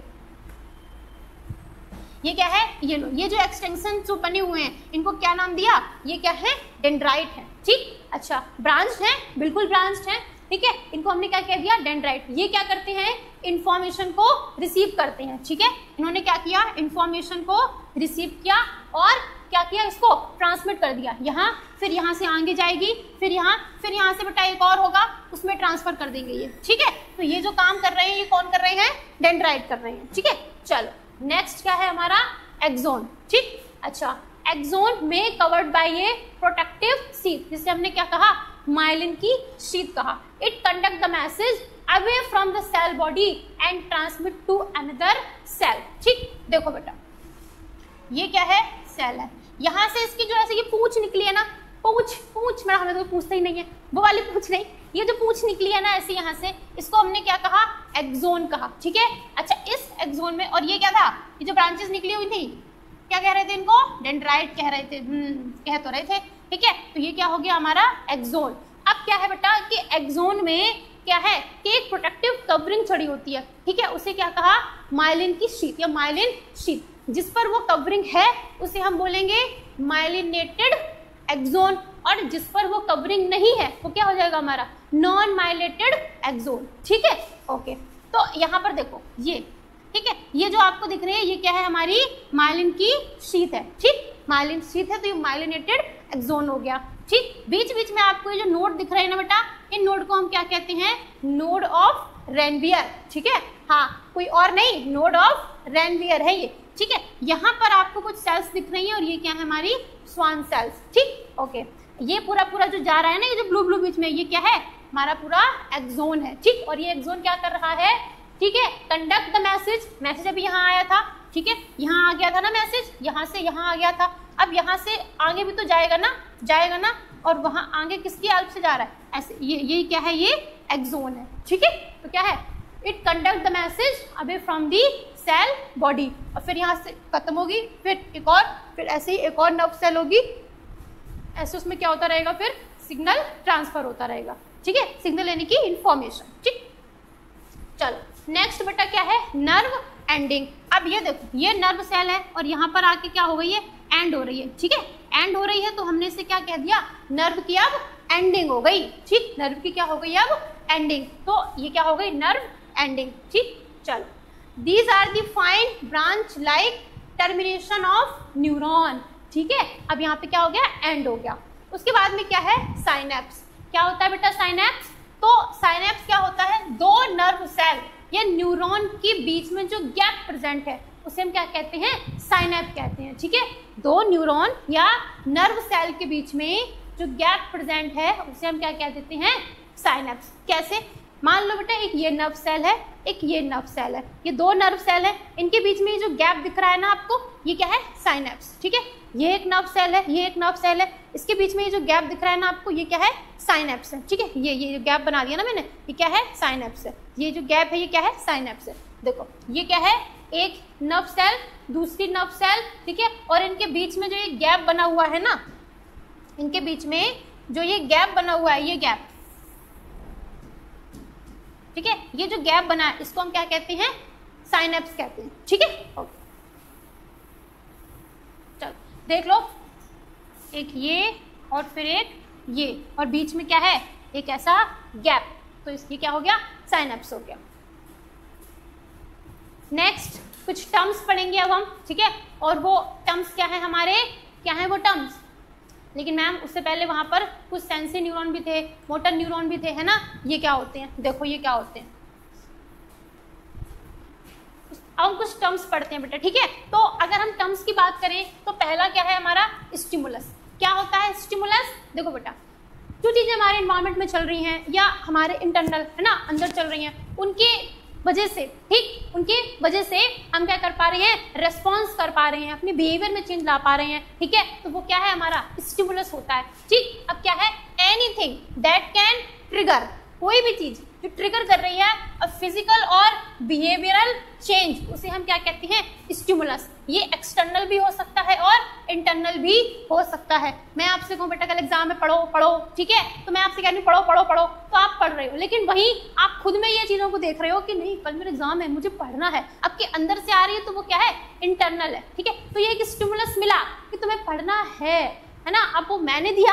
ये क्या है, ये लो, ये जो एक्सटेंशन जो बने हुए हैं इनको क्या नाम दिया, ये क्या है, डेंड्राइट है, ठीक। अच्छा ब्रांच्ड है, बिल्कुल ब्रांच्ड है, ठीक है, इनको हमने क्या कह दिया, डेंड्राइट। ये क्या करते हैं, इंफॉर्मेशन को रिसीव करते हैं, ठीक है। इन्होंने क्या किया, इंफॉर्मेशन को रिसीव किया और क्या किया, इसको ट्रांसमिट कर दिया यहाँ, फिर यहाँ से आगे जाएगी, फिर यहाँ से बेटा एक और होगा, उसमें ट्रांसफर कर देंगे ये, ठीक है। तो ये जो काम कर रहे हैं ये कौन कर रहे हैं, डेंड्राइट कर रहे हैं, ठीक है। चलो नेक्स्ट क्या है हमारा, एक्सोन, ठीक। अच्छा, एक्सोन में covered by a protective sheath, जिसे हमने क्या कहा, माइलिन की शीथ कहा। It conduct the message away from the cell body and transmit to another cell, ठीक। देखो बेटा ये क्या है, सेल है, यहाँ से इसकी जो ऐसे ये पूंछ निकली है ना, पूंछ मेरा, हमें तो पूछता ही नहीं है, वो वाली पूंछ नहीं, ये जो पूंछ निकली है ना ऐसे यहाँ से, इसको हमने क्या कहा, एक्सोन कहा, ठीक है। अच्छा, इस एक्सोन में, और ये क्या था, ये जो ब्रांचेस निकली हुई थी, क्या कह रहे थे इनको, डेंड्राइट कह रहे थे, कह तो रहे थे, ठीक है। तो ये क्या हो गया हमारा एक्सोन। अब क्या है बेटा कि एक्सोन में क्या है कि एक प्रोटेक्टिव कवरिंग छड़ी होती है, ठीक है, उसे क्या कहा, माइलिन की शीथ या माइलिन शीथ। जिस पर वो कवरिंग है उसे हम बोलेंगे माइलिनेटेड एक्सोन, और जिस पर वो कवरिंग नहीं है वो क्या हो जाएगा हमारा, नॉन माइलिनेटेड एक्सोन, ठीक है। ओके, तो यहाँ पर देखो ये, ठीक है, ये जो आपको दिख रही है ये क्या है, हमारी माइलिन की शीथ है, ठीक, माइलिन शीथ है, तो ये माइलिनेटेड एक्सोन हो गया, ठीक। बीच बीच में आपको ये जो नोड दिख रहे हैं ना बेटा, इन नोड को हम क्या कहते हैं, नोड ऑफ रेनवियर, ठीक है। हाँ, कोई और नहीं, नोड ऑफ रेनवियर है ये, ठीक है। यहाँ पर आपको कुछ सेल्स दिख रही हैं और ये क्या है, हमारी स्वान सेल्स, ठीक। ओके, ये पूरा जो जा रहा है ना, ये जो ब्लू बीच में, ये क्या है, हमारा पूरा एक्सोन है, ठीक। और ये एक्सोन क्या कर रहा है, ठीक है, कंडक्ट द मैसेज अभी यहाँ आया था, ठीक है, यहाँ आ गया था ना मैसेज, यहाँ से यहाँ आ गया था, अब यहाँ से आगे भी तो जाएगा ना, और वहाँ आगे किसकी हेल्प से जा रहा है, ऐसे, ये क्या है, ये एक्सोन है, ठीक है। तो क्या है, it conduct the message away from the cell body, और फिर यहाँ से खत्म होगी, फिर एक और, फिर ऐसे ही एक और नर्व सेल होगी, ऐसे उसमें क्या होता रहेगा, फिर सिग्नल ट्रांसफर होता रहेगा, ठीक है, सिग्नल लेने की इंफॉर्मेशन, ठीक। चलो नेक्स्ट बेटा क्या है, नर्व एंडिंग। अब ये देखो, ये नर्व सेल है और यहाँ पर आके क्या हो गई है, एंड हो रही है, ठीक है, एंड हो रही है, तो हमने इसे क्या कह दिया, नर्व की अब एंडिंग हो गई, ठीक, नर्व की क्या हो गई अब एंडिंग, तो ये क्या हो गई, नर्व एंडिंग, ठीक। चलो, these are the fine branch like termination of neuron, ठीक है। अब यहाँ पे क्या हो गया, एंड हो गया। उसके बाद में क्या है, साइनेप्स। क्या होता है बेटा साइनेप्स, तो साइनेप्स क्या होता है, दो नर्व सेल या न्यूरॉन के बीच में जो गैप प्रेजेंट है उसे हम क्या कहते हैं, साइनेप्स कहते हैं, ठीक है। दो न्यूरॉन या नर्व सेल के बीच में जो गैप प्रेजेंट है उसे हम क्या कह देते हैं, साइनेप्स। कैसे, मान लो बेटा एक ये नर्व सेल है, एक ये नर्व सेल है, ये दो नर्व सेल है, इनके बीच में जो गैप दिख रहा है ना आपको, ये क्या है, साइनेप्स, ठीक है। ये एक नर्व सेल है, ये एक नर्व सेल है, इसके बीच में ये जो गैप दिख रहा है ना आपको, ये क्या है, साइनेप्स है, ठीक है। ये जो गैप बना दिया ना मैंने, ये क्या है, साइनेप्स है। ये जो गैप है ये क्या है, साइनेप्स है। देखो ये क्या है, एक नर्व सेल, दूसरी नर्व सेल, ठीक है, और इनके बीच में जो ये गैप बना हुआ है ना, इनके बीच में जो ये गैप बना हुआ है, ये गैप, ठीक है, ये जो गैप बना है इसको हम क्या कहते हैं, साइनेप्स कहते हैं, ठीक है। ओके, चलो देख लो, एक ये और फिर एक ये, और बीच में क्या है, एक ऐसा गैप, तो इसकी क्या हो गया, साइनेप्स हो गया। नेक्स्ट कुछ टर्म्स पढ़ेंगे अब हम, ठीक है, और वो टर्म्स क्या है हमारे, क्या है वो टर्म्स, लेकिन मैम उससे पहले वहां पर कुछ सेंसरी न्यूरॉन भी थे, मोटर न्यूरॉन भी थे, है ना। ये क्या होते हैं, देखो ये क्या होते हैं, अब कुछ टर्म्स पढ़ते हैं बेटा, ठीक है। तो अगर हम टर्म्स की बात करें तो पहला क्या है हमारा, स्टिमुलस। क्या होता है स्टिमुलस, देखो बेटा जो चीजें हमारे इन्वायरमेंट में चल रही हैं या हमारे इंटरनल है ना अंदर चल रही हैं, उनके वजह से, ठीक, उनके वजह से हम क्या कर पा रहे हैं, रेस्पॉन्स कर पा रहे हैं, अपने बिहेवियर में चेंज ला पा रहे हैं, ठीक है। तो वो क्या है हमारा, स्टिमुलस होता है, ठीक। अब क्या है, एनीथिंग दैट कैन ट्रिगर, कोई भी चीज जो ट्रिगर कर रही है अ फिजिकल और बिहेवियरल चेंज, उसे हम क्या कहते हैं, स्टिमुलस। ये एक्सटर्नल भी हो सकता है और इंटरनल भी हो सकता है। मैं आपसे कहूँ बेटा कल एग्जाम में पढ़ो, ठीक है, तो मैं आपसे कह रही हूँ पढ़ो, तो आप पढ़ रहे हो, लेकिन वहीं आप खुद में ये चीजों को देख रहे हो कि नहीं कल मेरा एग्जाम है, मुझे पढ़ना है, आपके अंदर से आ रही है, तो वो क्या है, इंटरनल है, ठीक है। तो ये एक स्टिमुलस मिला कि तुम्हें पढ़ना है ना। अब वो मैंने दिया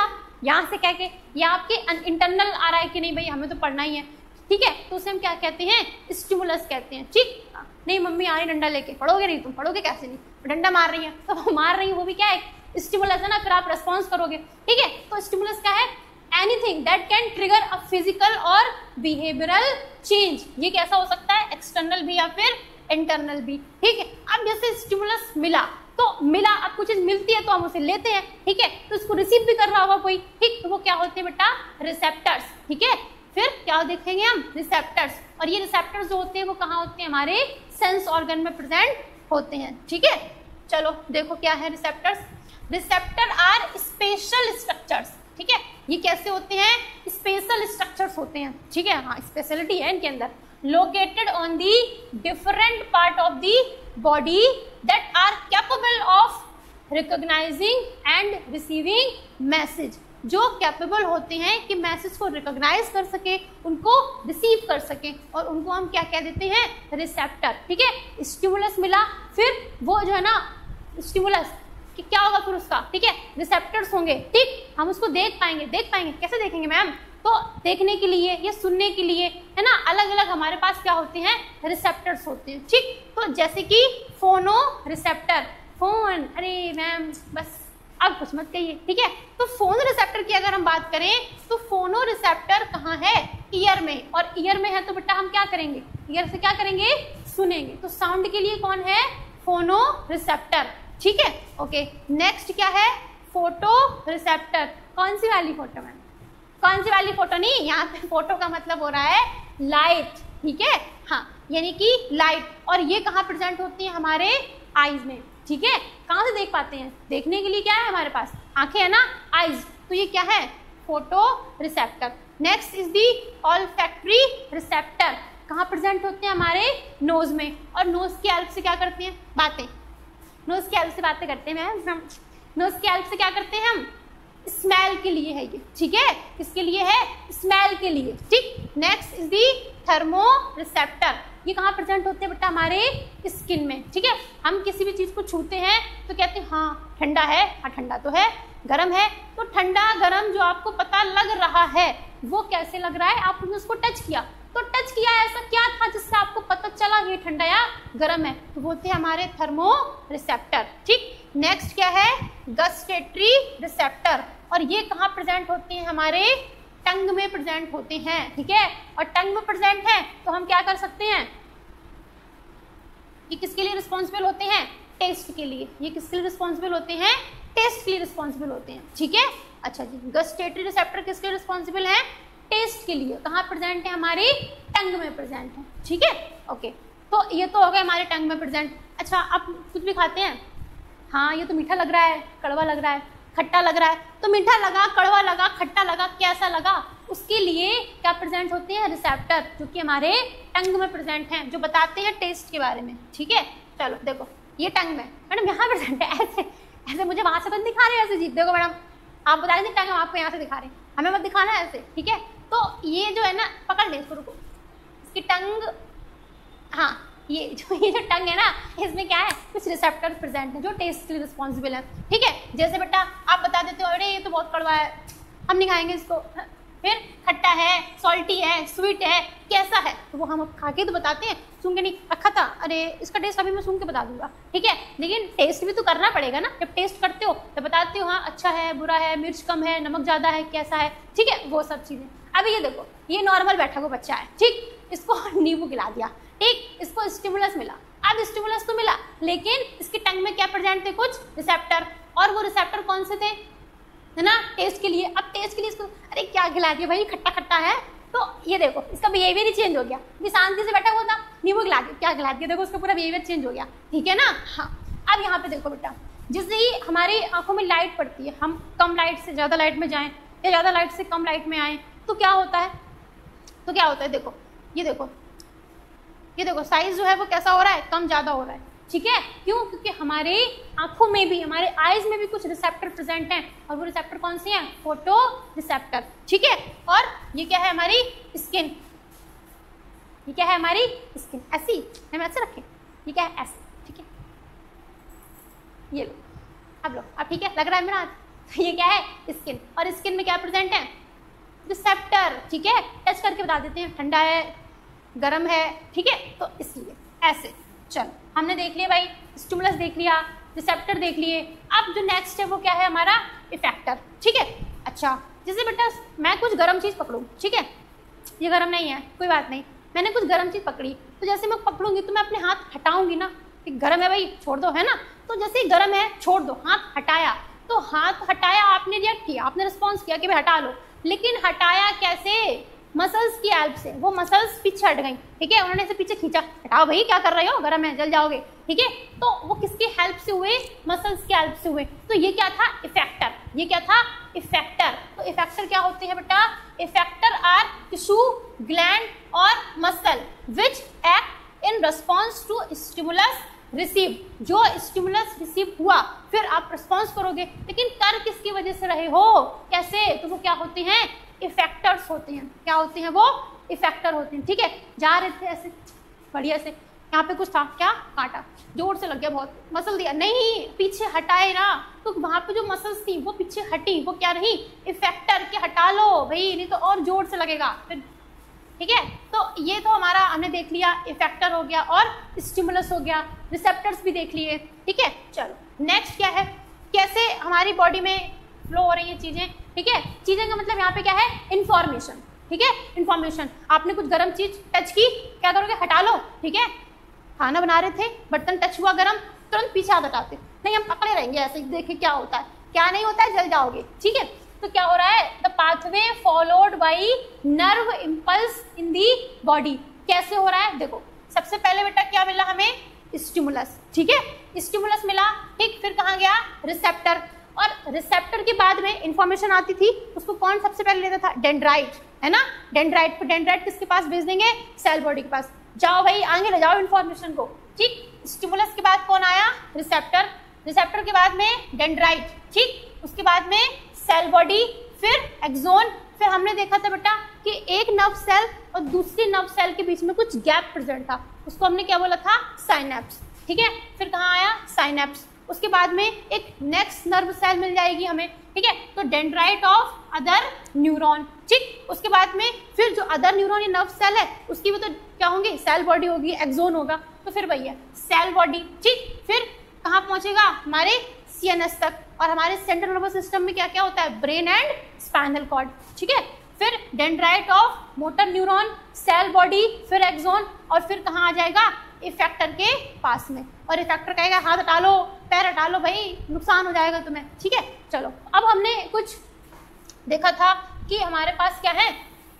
यहाँ से कह के, या आपके इंटरनल आ रहा है कि नहीं भाई हमें तो पढ़ना ही है, ठीक है, तो उसे हम क्या कहते हैं, स्टिमुलस कहते हैं। ठीक, नहीं मम्मी आ रही डंडा लेके, पढ़ोगे नहीं, तुम पढ़ोगे कैसे नहीं, डंडा मार रही है तो मार रही है, वो भी क्या है, स्टिमुलस है ना, फिर आप रेस्पॉन्स करोगे। ठीक है, तो स्टिमुलस क्या है, anything that can trigger a physical और बिहेवियरल चेंज। ये कैसा हो सकता है, एक्सटर्नल भी या फिर इंटरनल भी। ठीक है, अब जैसे स्टिमुलस मिला तो मिला, अब कुछ चीज मिलती है तो हम उसे लेते हैं। ठीक है, तो इसको रिसीव भी कर रहा होगा कोई, ठीक, तो वो क्या होते हैं बेटा, रिसेप्टर्स। ठीक है, फिर क्या देखेंगे हम, रिसेप्टर्स, और ये रिसेप्टर्स जो होते हैं वो कहाँ होते हैं, हमारे सेंस ऑर्गन में प्रेजेंट होते हैं। ठीक है, चलो देखो क्या है receptors. Receptor are special structures. ठीक है, ये कैसे होते हैं, स्पेशल स्ट्रक्चर्स होते हैं। ठीक है, हाँ स्पेशलिटी है इनके अंदर। Located on the different part of the body that are capable of recognising and receiving message, जो कैपेबल होते हैं कि मैसेज को रिकॉग्नाइज कर सके, उनको रिसीव कर सके, और उनको हम क्या कह देते हैं, रिसेप्टर। ठीक है, स्टिमुलस मिला, फिर वो जो है ना स्टिमुलस कि क्या होगा फिर उसका, ठीक है, रिसेप्टर्स होंगे। ठीक, हम उसको देख पाएंगे कैसे देखेंगे मैम, तो देखने के लिए या सुनने के लिए, है ना, अलग अलग हमारे पास क्या होते हैं, रिसेप्टर्स होते हैं। ठीक, तो जैसे कि फोनो रिसेप्टर, फोन, अरे मैम बस अब कुछ मत कहिए। ठीक है, तो फोन रिसेप्टर की अगर हम बात करें तो फोनो रिसेप्टर कहाँ है, ईयर में, और ईयर में है तो बेटा हम क्या करेंगे, ईयर से क्या करेंगे, सुनेंगे। तो साउंड के लिए कौन है, फोनो रिसेप्टर। ठीक है, ओके, नेक्स्ट क्या है, फोटो रिसेप्टर। कौन सी वाली फोटो मैम, कौन सी वाली फोटो, नहीं यहाँ पे फोटो का मतलब हो रहा है लाइट। ठीक है, हाँ, यानी कि लाइट, और ये कहाँ प्रेजेंट होती है, हमारे आईज में। ठीक है, कहाँ से देख पाते हैं, देखने के लिए क्या है हमारे पास, आंखें है ना, आईज, तो ये क्या है, photo receptor. Next is the olfactory receptor, कहाँ प्रेजेंट होते हैं, हमारे नोज में, और नोज की हेल्प से क्या करते हैं, बातें, नोज की हेल्प से बातें करते हैं मैम, नोज की हेल्प से क्या करते हैं हम, स्मेल के लिए है ये। ठीक है, किसके लिए है, स्मेल के लिए। ठीक, next is the thermo receptor, ये कहाँ प्रेजेंट होते हैं बेटा, हमारे स्किन में। ठीक है, हम किसी भी चीज को छूते हैं तो कहते हैं हाँ ठंडा है, हाँ ठंडा तो है, गर्म है, तो ठंडा गर्म जो आपको पता लग रहा है वो कैसे लग रहा है, आपने उसको टच किया, तो टच किया ऐसा क्या था जिससे आपको पता चला ये ठंडा या गर्म है, तो वो थे हमारे थर्मो रिसेप्टर। ठीक, नेक्स्ट क्या है, गस्टेटरी रिसेप्टर, और ये कहाँ प्रेजेंट होते हैं, हमारे टंग में प्रेजेंट होते हैं। ठीक है, और टंग में प्रेजेंट है तो हम क्या कर सकते हैं, ये किसके लिए रिस्पॉन्सिबल होते हैं, टेस्ट के लिए। ये किसके लिए रिस्पॉन्सिबल होते हैं, टेस्ट के लिए रिस्पॉन्सिबल होते हैं। ठीक है, अच्छा जी, गस्टेटरी रिसेप्टर किसके लिए रिस्पॉन्सिबल है, टेस्ट के लिए। कहाँ प्रेजेंट है, हमारी टंग में प्रेजेंट है। ठीक है, ओके, तो ये तो हो गया हमारे टंग में प्रेजेंट। अच्छा, आप कुछ भी खाते हैं, हाँ ये तो मीठा लग रहा है, कड़वा लग रहा है, खट्टा लग रहा है, तो मीठा लगा, कड़वा लगा, खट्टा लगा, कैसा लगा, उसके लिए क्या प्रेजेंट होते हैं, रिसेप्टर, जो कि हमारे टंग में प्रेजेंट हैं, जो बताते हैं टेस्ट के बारे में। ठीक है, चलो देखो ये टंग में, मैडम यहाँ प्रेजेंट है, ऐसे ऐसे मुझे वहां से तो नहीं दिखा रहे ऐसे जी, देखो मैडम आप बता दें टंग हम आपको यहाँ से दिखा रहे हैं, हमें मत दिखाना है ऐसे। ठीक है, तो ये जो है ना, पकड़ ले इसको, रुको, इसकी टंग, हाँ ये जो टंग है ना, इसमें क्या है, कुछ रिसेप्टर प्रेजेंट है जो टेस्ट के लिए रिस्पॉन्सिबल है। ठीक है, जैसे बेटा आप बता देते हो अरे ये तो बहुत कड़वा है, हम नहीं खाएंगे इसको, फिर खट्टा है, सॉल्टी है, स्वीट है, कैसा है, तो वो हम अब खा के तो बताते हैं, सुन के नहीं, रखा था, अरे इसका टेस्ट अभी मैं सुन के बता दूंगा। ठीक है, लेकिन टेस्ट भी तो करना पड़ेगा ना, जब टेस्ट करते हो तो बताते हो हाँ अच्छा है, बुरा है, मिर्च कम है, नमक ज़्यादा है, कैसा है। ठीक है, वो सब चीज़ें। अभी ये देखो, ये नॉर्मल बैठा हुआ बच्चा है, ठीक, इसको नींबू खिला दिया, ठीक, इसको स्टिमुलस मिला, अब स्टिमुलस तो मिला, लेकिन इसकी टंग में क्या प्रेजेंट थे, कुछ रिसेप्टर, और वो रिसेप्टर कौन से थे, है ना, टेस्ट के लिए। अब टेस्ट के लिए इसको अरे क्या खिला दिया भाई, खट्टा खट्टा है, तो ये देखो इसका बिहेवियर ही चेंज हो गया, भी शांति से बैठा हुआ था, नींबू खिला दिया, क्या खिला दिया, देखो उसका पूरा बिहेवियर चेंज हो गया। ठीक है ना, हाँ। अब यहाँ पे देखो बेटा, जिससे ही हमारी आंखों में लाइट पड़ती है, हम कम लाइट से ज़्यादा लाइट में जाएं या ज़्यादा लाइट से कम लाइट में आएँ, तो क्या होता है, देखो ये देखो, साइज जो है वो कैसा हो रहा है, कम ज़्यादा हो रहा है। ठीक है, क्यों, क्योंकि हमारे आंखों में भी, हमारे आईज में भी कुछ रिसेप्टर प्रेजेंट हैं, और वो रिसेप्टर कौन से हैं, फोटो रिसेप्टर। ठीक है, और ये क्या है, हमारी स्किन, ये क्या है, हमारी स्किन, ऐसी हम ऐसे रखें, ये क्या है, ऐसे। ठीक है, ये लो, अब लो, अब ठीक है, लग रहा है मेरा हाथ, ये क्या है? स्किन। और स्किन में क्या प्रेजेंट है? रिसेप्टर। ठीक है, टच करके बता देते हैं ठंडा है, गर्म है। ठीक है, तो इसलिए ऐसे। चलो हमने देख लिया भाई, स्टिमुलस देख लिया, रिसेप्टर देख लिए। अब जो नेक्स्ट है वो क्या है हमारा? इफेक्टर। ठीक है, अच्छा जैसे बेटा मैं कुछ गर्म चीज़ पकड़ूँ, ठीक है, ये गर्म नहीं है, कोई बात नहीं, मैंने कुछ गर्म चीज़ पकड़ी, तो जैसे मैं पकड़ूंगी तो मैं अपने हाथ हटाऊंगी ना, कि गर्म है भाई छोड़ दो, है ना। तो जैसे ही गर्म है छोड़ दो, हाथ हटाया, तो हाथ हटाया, आपने रिएक्ट किया, आपने रिस्पॉन्स किया कि भाई हटा लो, लेकिन हटाया कैसे? मसल्स की हेल्प से। वो मसल्स पीछे हट गई, ठीक है, उन्होंने इसे पीछे खींचा, हटाओ भाई क्या कर रहे हो, गर्म है जल जाओगे। ठीक है, तो वो किसकी हेल्प से हुए? मसल्स की हेल्प से हुए। तो ये क्या था? इफेक्टर। ये क्या था? इफेक्टर। तो इफेक्टर क्या होते हैं बेटा? इफेक्टर आर टिश्यू, ग्लैंड और muscle which act in response to stimulus receive. जो स्टिमुलस रिसीव हुआ फिर आप रिस्पॉन्स करोगे, लेकिन कर किसकी वजह से रहे हो? कैसे? तो वो क्या होते हैं? इफेक्टर्स होते हैं। क्या होते हैं वो? इफेक्टर होते हैं। ठीक है, जा रहे थे ऐसे बढ़िया से, यहाँ पे कुछ था, क्या काटा, जोर से लग गया, बहुत मसल दिया, नहीं पीछे हटाए ना, तो वहां पे जो मसल्स थी वो पीछे हटी, वो क्या रही? इफेक्टर के। हटा लो भाई, नहीं तो और जोर से लगेगा फिर। ठीक है, तो ये तो हमारा हमने देख लिया, इफेक्टर हो गया और स्टिमुलस हो गया, रिसेप्टर्स भी देख लिए। ठीक है, चलो नेक्स्ट क्या है? कैसे हमारी बॉडी में फ्लो हो रही है चीजें। ठीक है, चीजें का मतलब यहाँ पे क्या है? इंफॉर्मेशन। ठीक है, इंफॉर्मेशन। आपने कुछ गर्म चीज टच की, क्या करोगे? हटा लो। ठीक है, खाना बना रहे थे, बर्तन टच हुआ गर्म, तुरंत पीछे हाथ हटाते नहीं, हम पकड़े रहेंगे ऐसे, देखे क्या होता है, क्या नहीं होता है, जल जाओगे। ठीक है, तो क्या हो रहा है? The pathway followed by nerve impulse in the body. कैसे हो रहा है? देखो, सबसे पहले बेटा क्या मिला हमें? स्टिमुलस। ठीक है, स्टिमुलस मिला, ठीक, फिर कहाँ गया? रिसेप्टर। और रिसेप्टर के बाद में इंफॉर्मेशन आती थी, उसको कौन सबसे पहले लेता था? डेंड्राइट, है ना। डेंड्राइट पे डेंड्राइट किसके पास भेज देंगे? सेल बॉडी के पास। जाओ भाई आगे ले जाओ इंफॉर्मेशन को। ठीक, स्टिमुलस के बाद कौन आया? रिसेप्टर। रिसेप्टर के बाद में डेंड्राइट, ठीक, उसके बाद में सेल बॉडी, फिर एक्सोन। फिर हमने देखा था बेटा कि एक नर्व सेल और दूसरी नर्व सेल के बीच में कुछ गैप प्रेजेंट था, उसको हमने क्या बोला था? साइनेप्स। ठीक है, फिर कहाँ आया? साइनेप्स। उसके बाद में एक नेक्स्ट नर्व सेल मिल जाएगी हमें। ठीक है, तो डेंड्राइट ऑफ अदर न्यूरॉन। ठीक, उसके बाद में फिर जो अदर न्यूरॉन या नर्व सेल है उसकी भी तो क्या होंगी? सेल बॉडी होगी, एक्सोन होगा, तो फिर वही है सेल बॉडी। ठीक, फिर कहाँ पहुंचेगा? हमारे सीएनएस तक। और हमारे सेंट्रल नर्वस सिस्टम में क्या क्या होता है? Brain and spinal cord. ठीक है, फिर dendrite of motor neuron, cell body, फिर एक्सोन, और फिर कहाँ आ जाएगा? इफेक्टर के पास में। और इफेक्टर कहेगा हाथ हटा लो, पैर हटा लो भाई, नुकसान हो जाएगा तुम्हें। ठीक है, चलो अब हमने कुछ देखा था कि हमारे पास क्या है,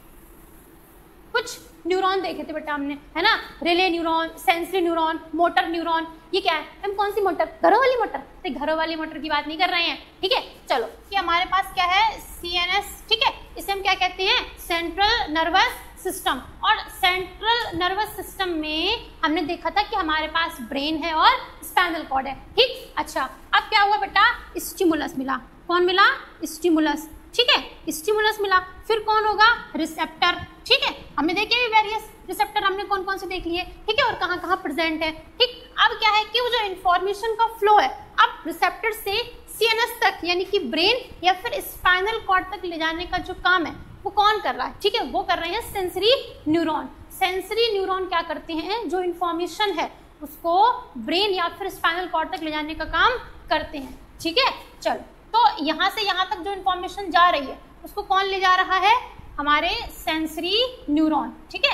कुछ न्यूरॉन देखे थे बेटा हमने, है ना, relay neuron, sensory neuron, motor neuron. ये क्या है? हम कौन सी मोटर? घरों वाली मोटर? तो घरों वाली मोटर की बात नहीं कर रहे हैं। ठीक है, चलो कि हमारे पास क्या है? सीएनएस। ठीक है, इसे हम क्या कहते हैं? Central nervous system. और सेंट्रल नर्वस सिस्टम में हमने देखा था कि हमारे पास ब्रेन है और स्पाइनल कॉर्ड है। ठीक, अच्छा अब क्या हुआ बेटा? स्टिमुलस मिला। कौन मिला? स्टिमुलस। ठीक है, स्टिमुलस मिला, फिर कौन होगा? रिसेप्टर। ठीक है, हमने देखे भी वेरियस रिसेप्टर हमने कौन कौन से देख लिए। ठीक है, और कहाँ कहाँ प्रेजेंट है। ठीक, अब क्या है कि वो जो इंफॉर्मेशन का फ्लो है अब रिसेप्टर से सीएनएस तक, यानी कि ब्रेन या फिर स्पाइनल कॉर्ड तक ले जाने का जो काम है वो कौन कर रहा है? ठीक है, वो कर रहे हैं सेंसरी न्यूरॉन। सेंसरी न्यूरॉन क्या करते हैं? जो इंफॉर्मेशन है उसको ब्रेन या फिर स्पाइनल कॉर्ड तक ले जाने का काम करते हैं। ठीक है, चलो तो यहाँ से यहाँ तक जो इंफॉर्मेशन जा रही है उसको कौन ले जा रहा है? हमारे सेंसरी न्यूरॉन। ठीक है,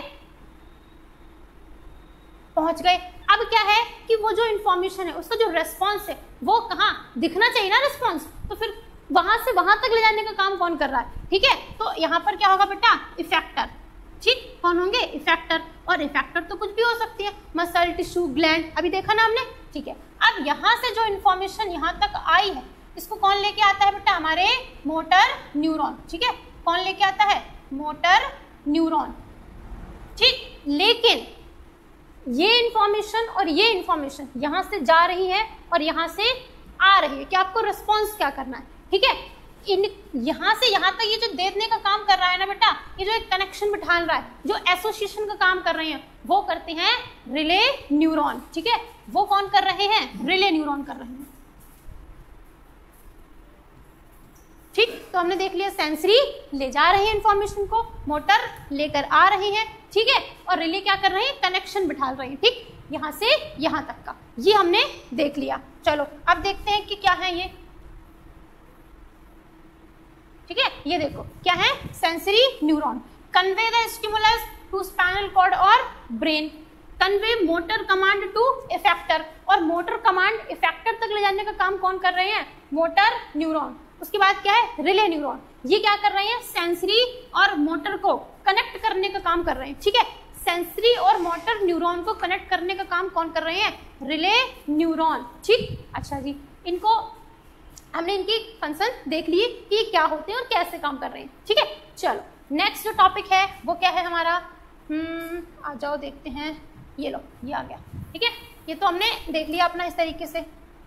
पहुंच गए। अब क्या है कि वो जो इंफॉर्मेशन है उसका जो रेस्पॉन्स है वो कहाँ दिखना चाहिए ना रेस्पॉन्स, तो फिर वहां से वहां तक ले जाने का काम कौन कर रहा है? ठीक है, तो यहाँ पर क्या होगा बेटा? इफेक्टर। ठीक, कौन होंगे? इफेक्टर। और इफेक्टर तो कुछ भी हो सकती है, मसल, टिश्यू, ग्लैंड, अभी देखा ना हमने। ठीक है, अब यहाँ से जो इंफॉर्मेशन यहाँ तक आई है इसको कौन लेके आता है बेटा? हमारे मोटर न्यूरॉन। ठीक है, कौन लेके आता है? Motor neuron. ठीक, लेकिन ये इंफॉर्मेशन और ये इंफॉर्मेशन यहाँ से जा रही है और यहाँ से आ रही है, कि आपको रिस्पॉन्स क्या करना है। ठीक है, इन यहाँ से यहाँ तक ये जो देने का काम कर रहा है ना बेटा, ये जो एक कनेक्शन बिठाल रहा है, जो एसोसिएशन का काम कर रहे हैं वो करते हैं रिले न्यूरॉन। ठीक है, वो कौन कर रहे हैं? रिले न्यूरॉन कर रहे हैं। तो हमने देख लिया सेंसरी ले जा रही है इंफॉर्मेशन को, मोटर लेकर आ रही है, ठीक है, और रिले क्या कर रहे हैं, कनेक्शन बिठा रहे हैं, ठीक, यहाँ से यहाँ तक का, ये हमने देख लिया। चलो अब देखते हैं कि क्या है ये, ठीक है, ये देखो क्या है, sensory neuron convey the stimulus to spinal cord और brain, convey motor command to effector, और मोटर कमांड इफेक्टर तक ले जाने का काम कौन कर रहे हैं, मोटर न्यूरॉन। उसके बाद क्या है, रिले न्यूरॉन, ये क्या कर रहे हैं, सेंसरी और मोटर को कनेक्ट करने का काम कर रहे हैं, ठीक है, सेंसरी और मोटर न्यूरॉन को कनेक्ट करने का काम कौन कर रहे हैं, रिले न्यूरॉन, ठीक। अच्छा जी, इनको हमने इनकी फंक्शन देख लिए कि क्या होते हैं और कैसे काम कर रहे हैं, ठीक है। चलो नेक्स्ट जो टॉपिक है वो क्या है हमारा, आ जाओ देखते हैं, ये लो ये आ गया, ठीक है, ये तो हमने देख लिया अपना इस तरीके से।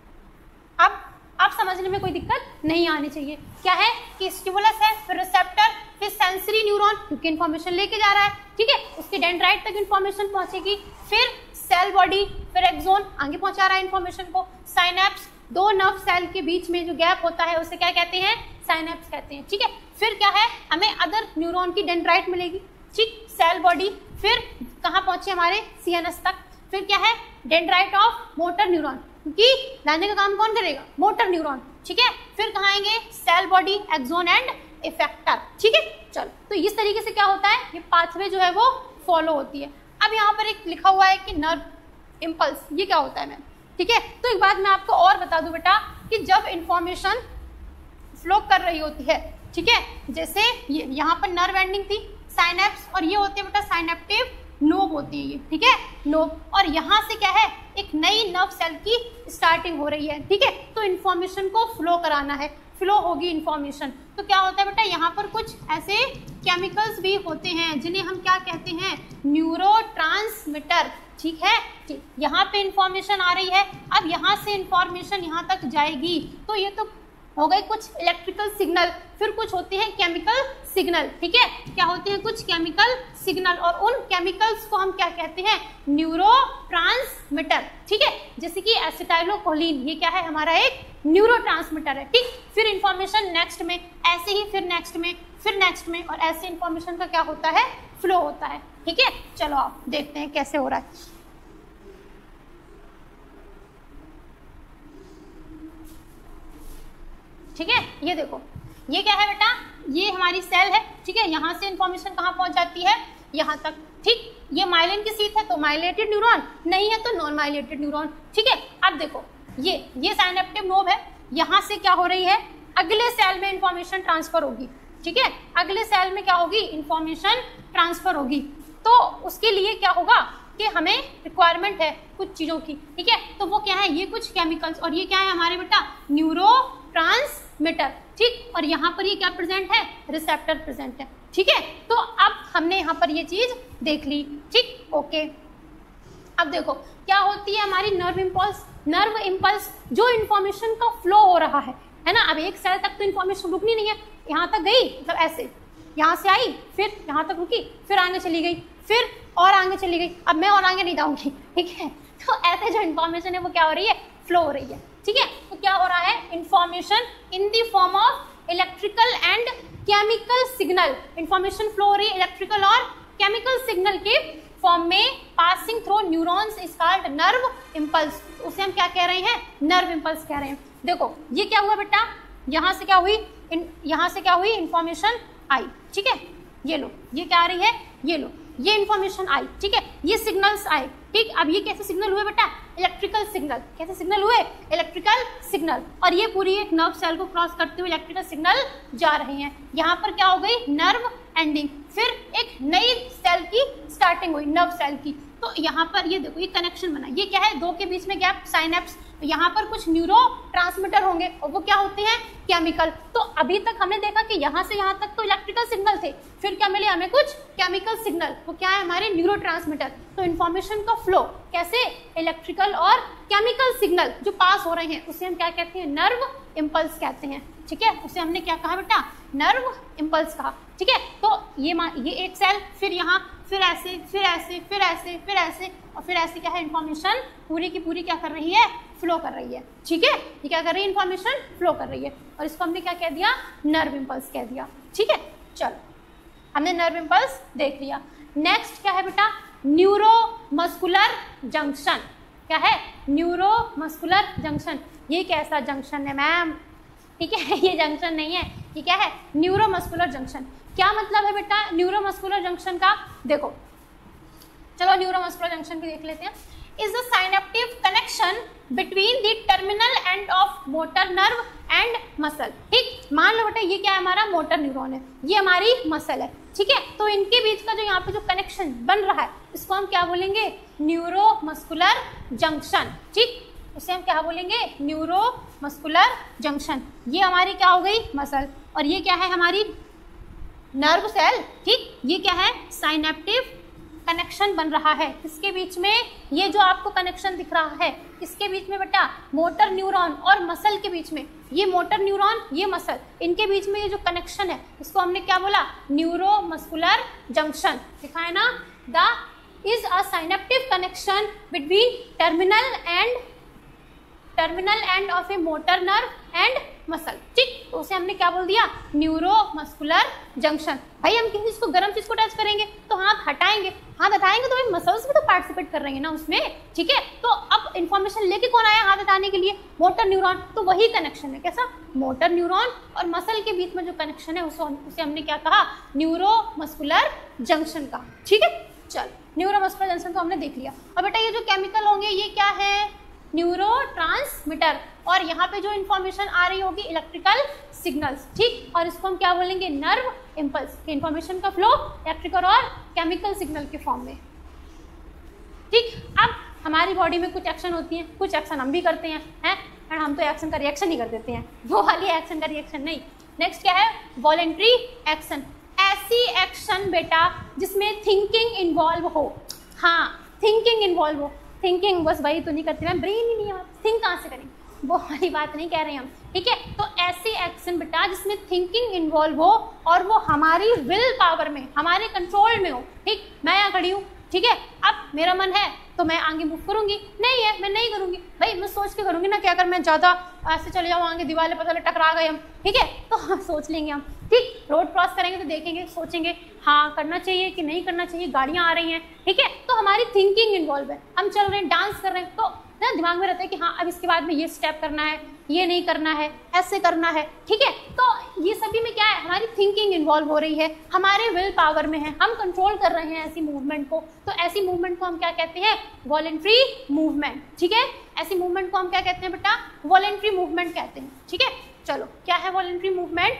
अब समझने में कोई दिक्कत नहीं आनी चाहिए। क्या है कि स्टिमुलस है, फिर रिसेप्टर, फिर सेंसरी न्यूरॉन क्योंकि इन्फॉर्मेशन लेके जा रहा है, ठीक है, उसके डेंड्राइट तक इन्फॉर्मेशन पहुंचेगी, फिर सेल बॉडी, फिर एक्सोन आगे पहुंचा रहा है इन्फॉर्मेशन को, साइनेप्स, दो नर्व सेल के बीच में जो गैप होता है उसे क्या कहते हैं, साइनेप्स कहते हैं, ठीक है। फिर क्या है, हमें अदर न्यूरॉन की डेंड्राइट मिलेगी, ठीक, सेल बॉडी, फिर कहाँ पहुंचे हमारे सीएनएस तक, फिर क्या है, डेंड्राइट ऑफ मोटर न्यूरॉन क्योंकि लाने का काम कौन करेगा, मोटर न्यूरॉन, ठीक है, फिर कहाँ आएंगे, cell body, axon and effector, ठीक है। चलो तो इस तरीके से क्या होता है, ये पाथवे जो है वो फॉलो होती है। अब यहाँ पर एक लिखा हुआ है कि नर्व इम्पल्स, ये क्या होता है मैम, ठीक है। तो एक बात मैं आपको और बता दूं बेटा कि जब इंफॉर्मेशन फ्लो कर रही होती है, ठीक है, जैसे ये यहाँ पर नर्व एंडिंग थी, साइनेप्स, और ये होते हैं बेटा साइनेप्टिव नोब होती है ये, ठीक है, नोब, और यहाँ से क्या है, एक नई नर्व सेल की स्टार्टिंग हो रही है, ठीक है। तो इन्फॉर्मेशन को फ्लो कराना है, फ्लो होगी इन्फॉर्मेशन, तो क्या होता है बेटा, यहाँ पर कुछ ऐसे केमिकल्स भी होते हैं जिन्हें हम क्या कहते हैं, न्यूरोट्रांसमीटर, ठीक है, ठीक। यहाँ पे इंफॉर्मेशन आ रही है, अब यहाँ से इंफॉर्मेशन यहाँ तक जाएगी, तो ये तो हो गए कुछ इलेक्ट्रिकल सिग्नल, फिर कुछ होते हैं केमिकल सिग्नल, ठीक है, क्या होते हैं कुछ केमिकल सिग्नल, और उन केमिकल्स को हम क्या कहते हैं, न्यूरोट्रांसमीटर, ठीक है, जैसे कि एसिटाइलोकोलिन, ये क्या है हमारा एक न्यूरोट्रांसमीटर है, ठीक। फिर इंफॉर्मेशन नेक्स्ट में, ऐसे ही फिर नेक्स्ट में, फिर नेक्स्ट में, और ऐसे इंफॉर्मेशन का क्या होता है, फ्लो होता है, ठीक है। चलो आप देखते हैं कैसे हो रहा है, ठीक है, ये देखो ये क्या है बेटा, ये हमारी सेल है, ठीक है, यहाँ से इंफॉर्मेशन कहाँ पहुँच जाती है, यहाँ तक, ठीक। ये माइलिन की सीट है तो माइलेटेड न्यूरॉन, नहीं है तो नॉन माइलेटेड न्यूरॉन, ठीक है। अब देखो ये साइनेप्टिव नोब है, यहाँ से क्या हो रही है, अगले सेल में इंफॉर्मेशन ट्रांसफर होगी, ठीक है, अगले सेल में क्या होगी, इंफॉर्मेशन ट्रांसफर होगी, तो उसके लिए क्या होगा कि हमें रिक्वायरमेंट है कुछ चीज़ों की, ठीक है, तो वो क्या है, ये कुछ केमिकल्स, और ये क्या है हमारे बेटा, न्यूरोट्रांसमीटर, ठीक, और यहाँ पर ये क्या प्रेजेंट है, रिसेप्टर प्रेजेंट है, ठीक है। तो अब हमने यहाँ पर ये चीज देख ली, ठीक, ओके। अब देखो क्या होती है हमारी नर्व इम्पल्स, नर्व इम्पल्स जो इन्फॉर्मेशन का फ्लो हो रहा है ना, अब एक सेल तक तो इन्फॉर्मेशन रुकनी नहीं है, यहाँ तक गई मतलब ऐसे, यहाँ से आई, फिर यहाँ तक रुकी, फिर आगे चली गई, फिर और आगे चली गई, अब मैं और आगे नहीं जाऊंगी, ठीक है। तो ऐसे जो इन्फॉर्मेशन है वो क्या हो रही है, फ्लो हो रही है, ठीक है। तो क्या हो रहा है, information in the form of electrical and chemical signal, information flow हो रही है इलेक्ट्रिकल और केमिकल सिग्नल के फॉर्म में, passing through neurons is called nerve impulse, उसे हम क्या कह रहे हैं, नर्व इम्पल्स कह रहे हैं। देखो ये क्या हुआ बेटा, यहाँ से क्या हुई, यहाँ से क्या हुई, इन्फॉर्मेशन आई, ठीक है, ये लो, ये क्या आ रही है, ये लो, ये इन्फॉर्मेशन आई, ठीक है, ये सिग्नल्स आए, ठीक। अब ये कैसे सिग्नल हुए बेटा, इलेक्ट्रिकल सिग्नल, कैसे सिग्नल हुए, इलेक्ट्रिकल सिग्नल, और ये पूरी एक नर्व सेल को क्रॉस करते हुए इलेक्ट्रिकल सिग्नल जा रहे हैं। यहाँ पर क्या हो गई, नर्व एंडिंग, फिर एक नई सेल की स्टार्टिंग हुई, नर्व सेल की। तो यहाँ पर ये देखो ये कनेक्शन बना, ये क्या है, दो के बीच में गैप, साइनेप्स, यहाँ पर कुछ न्यूरो ट्रांसमीटर होंगे और वो क्या होते हैं, केमिकल। तो अभी तक हमने देखा कि यहाँ से यहाँ तक तो इलेक्ट्रिकल सिग्नल थे, फिर क्या मिले हमें, कुछ केमिकल सिग्नल, वो क्या है हमारे न्यूरो ट्रांसमीटर। तो इन्फॉर्मेशन का फ्लो कैसे, इलेक्ट्रिकल और केमिकल सिग्नल जो पास हो रहे हैं उसे हम क्या कहते हैं, नर्व इम्पल्स कहते हैं, ठीक है। उसे हमने क्या कहा बेटा, नर्व इम्पल्स कहा, ठीक है। तो ये एक सेल, फिर यहाँ, फिर ऐसे, फिर ऐसे, फिर ऐसे, फिर ऐसे, और फिर ऐसे क्या है, इन्फॉर्मेशन पूरी की पूरी क्या कर रही है, फ्लो कर रही है, ठीक है। ये क्या कर रही है, इन्फॉर्मेशन फ्लो कर रही है, और इसको हमने क्या कह दिया, नर्व इम्पल्स कह दिया, ठीक है। चलो हमने नर्व इम्पल्स देख लिया। नेक्स्ट क्या है बेटा, न्यूरोमस्कुलर जंक्शन। क्या है, न्यूरोमस्कुलर जंक्शन। ये कैसा जंक्शन है मैम, ठीक है, ये जंक्शन नहीं है, ये क्या है, न्यूरोमस्कुलर जंक्शन। क्या मतलब है बेटा न्यूरोमस्कुलर जंक्शन का, देखो चलो न्यूरोमस्कुलर जंक्शन भी देख लेते हैं। Is the synaptic connection between the terminal end of motor nerve and muscle. ठीक, मान लो बेटा ये क्या है, हमारा मोटर न्यूरॉन है, ये हमारी मसल है, ठीक है। तो इनके बीच का जो यहाँ पे जो कनेक्शन बन रहा है इसको हम क्या बोलेंगे, न्यूरोमस्कुलर जंक्शन, ठीक। उसे हम क्या बोलेंगे, न्यूरोमस्कुलर जंक्शन। ये हमारी क्या हो गई, मसल, और ये क्या है, हमारी नर्व सेल, ठीक। ये क्या है, साइनेप्टिव कनेक्शन बन रहा है, इसके बीच में ये जो आपको कनेक्शन दिख रहा है, इसके बीच में बेटा मोटर न्यूरॉन और मसल के बीच में, ये मोटर न्यूरॉन ये मसल, इनके बीच में ये जो कनेक्शन है इसको हमने क्या बोला, न्यूरोमस्कुलर जंक्शन। लिखा है ना, the is a synaptic connection between terminal end of a motor nerve and muscle, ठीक। तो उसे हमने क्या बोल दिया, न्यूरोमस्कुलर जंक्शन। भाई हम किसी चीज को, गर्म चीज को टच करेंगे तो हाथ हटाएंगे, हाथ हटाएंगे तो भाई मसल्स भी तो पार्टिसिपेट कर रही है ना उसमें, ठीक है। तो अब इन्फॉर्मेशन लेके कौन आया हाथ हटाने के लिए, मोटर न्यूरॉन। तो वही कनेक्शन है, कैसा, मोटर न्यूरॉन और मसल के बीच में जो कनेक्शन है उसे हमने क्या कहा, न्यूरोमस्कुलर जंक्शन का, ठीक है। चल न्यूरोमस्कुलर जंक्शन तो हमने देख लिया। अब बेटा ये जो केमिकल होंगे ये क्या है, न्यूरोट्रांसमीटर, और यहाँ पे जो इन्फॉर्मेशन आ रही होगी इलेक्ट्रिकल सिग्नल्स, ठीक। और इसको हम क्या बोलेंगे, नर्व इम्पल्स। इन्फॉर्मेशन का फ्लो इलेक्ट्रिकल और केमिकल सिग्नल के फॉर्म में, ठीक। अब हमारी बॉडी में कुछ एक्शन होती हैं, कुछ एक्शन हम भी करते हैं, एंड हम तो एक्शन का रिएक्शन ही कर देते हैं, वो वाली एक्शन का रिएक्शन नहीं। नेक्स्ट क्या है, वॉलेंट्री एक्शन। ऐसी एक्शन बेटा जिसमें थिंकिंग इन्वॉल्व हो, हाँ थिंकिंग इन्वॉल्व हो। थिंकिंग बस वही तो नहीं करते, मैं ब्रेन ही नहीं है, थिंक कहाँ से करेंगे, वो वाली बात नहीं कह रहे हैं हम, ठीक है। तो ऐसी एक्शन बेटा जिसमें थिंकिंग इन्वॉल्व हो और वो हमारी विल पावर में, हमारे कंट्रोल में हो, ठीक। मैं यहाँ खड़ी हूँ, ठीक है, अब मेरा मन है तो मैं आगे मूव करूंगी, नहीं है मैं नहीं करूंगी, भाई मैं सोच के करूंगी ना कि अगर मैं ज़्यादा ऐसे चले जाऊँ आगे दीवार पे, पता चले टकरा गए हम, ठीक है, तो हम सोच लेंगे हम, ठीक। रोड क्रॉस करेंगे तो देखेंगे, सोचेंगे हाँ करना चाहिए कि नहीं करना चाहिए, गाड़ियाँ आ रही हैं, ठीक है। तो हमारी थिंकिंग इन्वॉल्व है, हम चल रहे हैं, डांस कर रहे हैं, तो ना दिमाग में रहता है कि हाँ अब इसके बाद में ये स्टेप करना है, ये नहीं करना है, ऐसे करना है, ठीक है। तो ये सभी में क्या है, हमारी थिंकिंग इन्वॉल्व हो रही है, हमारे विल पावर में है, हम कंट्रोल कर रहे हैं ऐसी मूवमेंट को। तो ऐसी मूवमेंट को हम क्या कहते हैं, वॉलेंट्री मूवमेंट, ठीक है। ऐसी मूवमेंट को हम क्या कहते हैं बेटा, वॉलेंट्री मूवमेंट कहते हैं, ठीक है। चलो क्या है voluntary movement,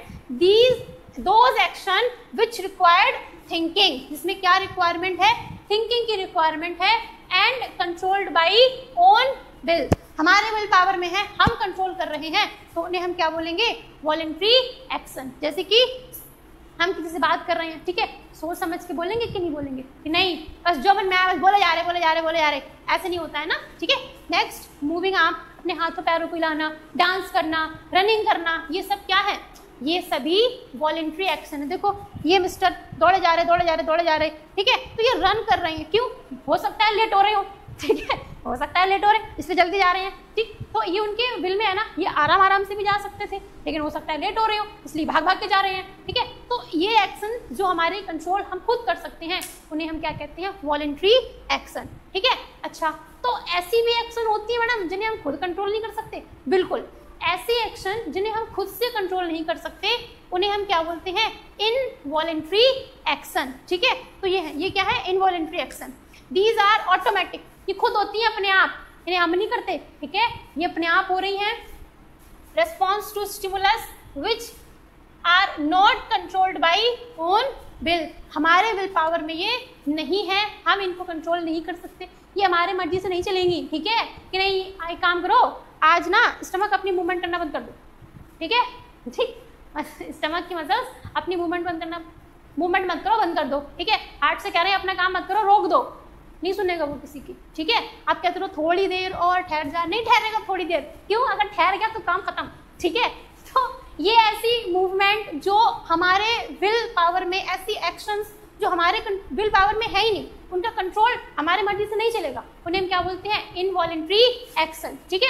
those action which required thinking, जिसमें क्या रिक्वायरमेंट है, थिंकिंग की रिक्वायरमेंट है, and controlled by own will, हमारे विल पावर में है, हम कंट्रोल कर रहे हैं, तो उन्हें हम क्या बोलेंगे, वॉलेंट्री एक्शन। जैसे कि हम किसी से बात कर रहे हैं, ठीक है, सोच समझ के बोलेंगे कि नहीं बोलेंगे, कि नहीं बस जो मन में आया बस बोले जा रहे, ऐसे नहीं होता है ना, ठीक है। नेक्स्ट मूविंग आर्म, अपने हाथों पैरों को हिलाना, डांस करना, रनिंग करना, ये सब क्या है, ये सभी वॉलेंट्री एक्शन है। देखो ये मिस्टर दौड़े जा रहे, ठीक है, तो ये रन कर रहे हैं, क्यों, हो सकता है लेट हो रहे हो, ठीक है, हो सकता है लेट हो रहे हैं इसलिए जल्दी जा रहे हैं, ठीक। तो ये उनके विल में है ना, ये आराम से भी जा सकते थे, लेकिन हो सकता है लेट हो रहे हो इसलिए भाग के जा रहे हैं, ठीक है। तो ये एक्शन जो हमारे कंट्रोल हम खुद कर सकते हैं उन्हें हम क्या कहते हैं, वॉलेंट्री एक्शन, ठीक है। अच्छा, तो ऐसी भी एक्शन होती है मैडम जिन्हें हम खुद कंट्रोल नहीं कर सकते, बिल्कुल ऐसी एक्शन जिन्हें हम खुद से कंट्रोल नहीं कर सकते उन्हें हम क्या बोलते हैं, इनवॉलेंट्री एक्शन, ठीक है। तो ये क्या है, involuntary action. These are automatic, ये खुद होती हैं अपने आप, इन्हें हम नहीं करते, ठीक है, ये अपने आप हो रही हैं। Response to stimulus which are not controlled by own will, हमारे विल पावर में ये नहीं है, हम इनको कंट्रोल नहीं कर सकते, ये हमारे मर्जी से नहीं चलेंगी, ठीक है, कि नहीं एक काम करो आज ना स्टमक अपनी मूवमेंट करना बंद कर दो, ठीक है, ठीक, स्टमक की मसल्स अपनी मूवमेंट मत करो, बंद कर दो, ठीक है। हार्ट से कह रहे हैं अपना काम मत करो, रोक दो, नहीं सुनेगा वो किसी की, ठीक है। आप कहते हो थोड़ी देर और ठहर जा, नहीं ठहरेगा थोड़ी देर, क्यों, अगर ठहर गया तो काम खत्म, ठीक है। तो ये ऐसी मूवमेंट जो हमारे विल पावर में, ऐसी एक्शंस जो हमारे विल पावर में है ही नहीं, उनका कंट्रोल हमारे मर्जी से नहीं चलेगा, उन्हें हम क्या बोलते हैं, इनवॉलेंट्री एक्शन, ठीक है।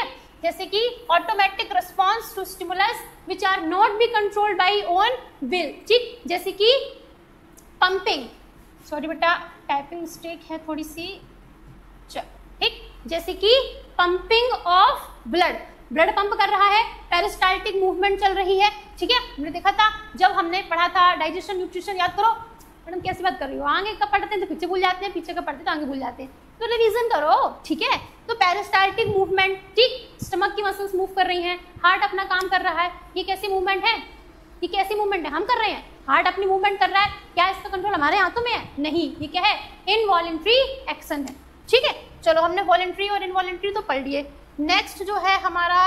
जैसे कि automatic response to stimulus which are not be controlled by own will, ठीक, जैसे कि पंपिंग, सॉरी बेटा टाइपिंग मिस्टेक है थोड़ी सी, ठीक, जैसे कि pumping of blood, blood pump कर रहा है, पेरिस्टाल्टिक मूवमेंट चल रही है, ठीक है। हमने देखा था जब हमने पढ़ा था डाइजेशन न्यूट्रिशन, याद करो मैडम कैसी बात कर रही हो, आगे का पढ़ते हैं तो पीछे भूल जाते हैं, पीछे का पढ़ते तो आगे भूल जाते हैं, तो रिवीजन करो, ठीक है। तो पेरिस्टाल्टिक मूवमेंट, ठीक, स्टमक की मसल्स मूव कर रही हैं, हार्ट अपना काम कर रहा है, ये कैसी मूवमेंट है, ये कैसी मूवमेंट है, हम कर रहे हैं, हार्ट अपनी मूवमेंट कर रहा है, क्या इसका कंट्रोल हमारे हाथों में है, नहीं, ये क्या है, इनवॉलंटरी एक्शन है, ठीक है। चलो हमने वॉलंटरी और इनवॉलंटरी तो पढ़ लिए। नेक्स्ट जो है हमारा,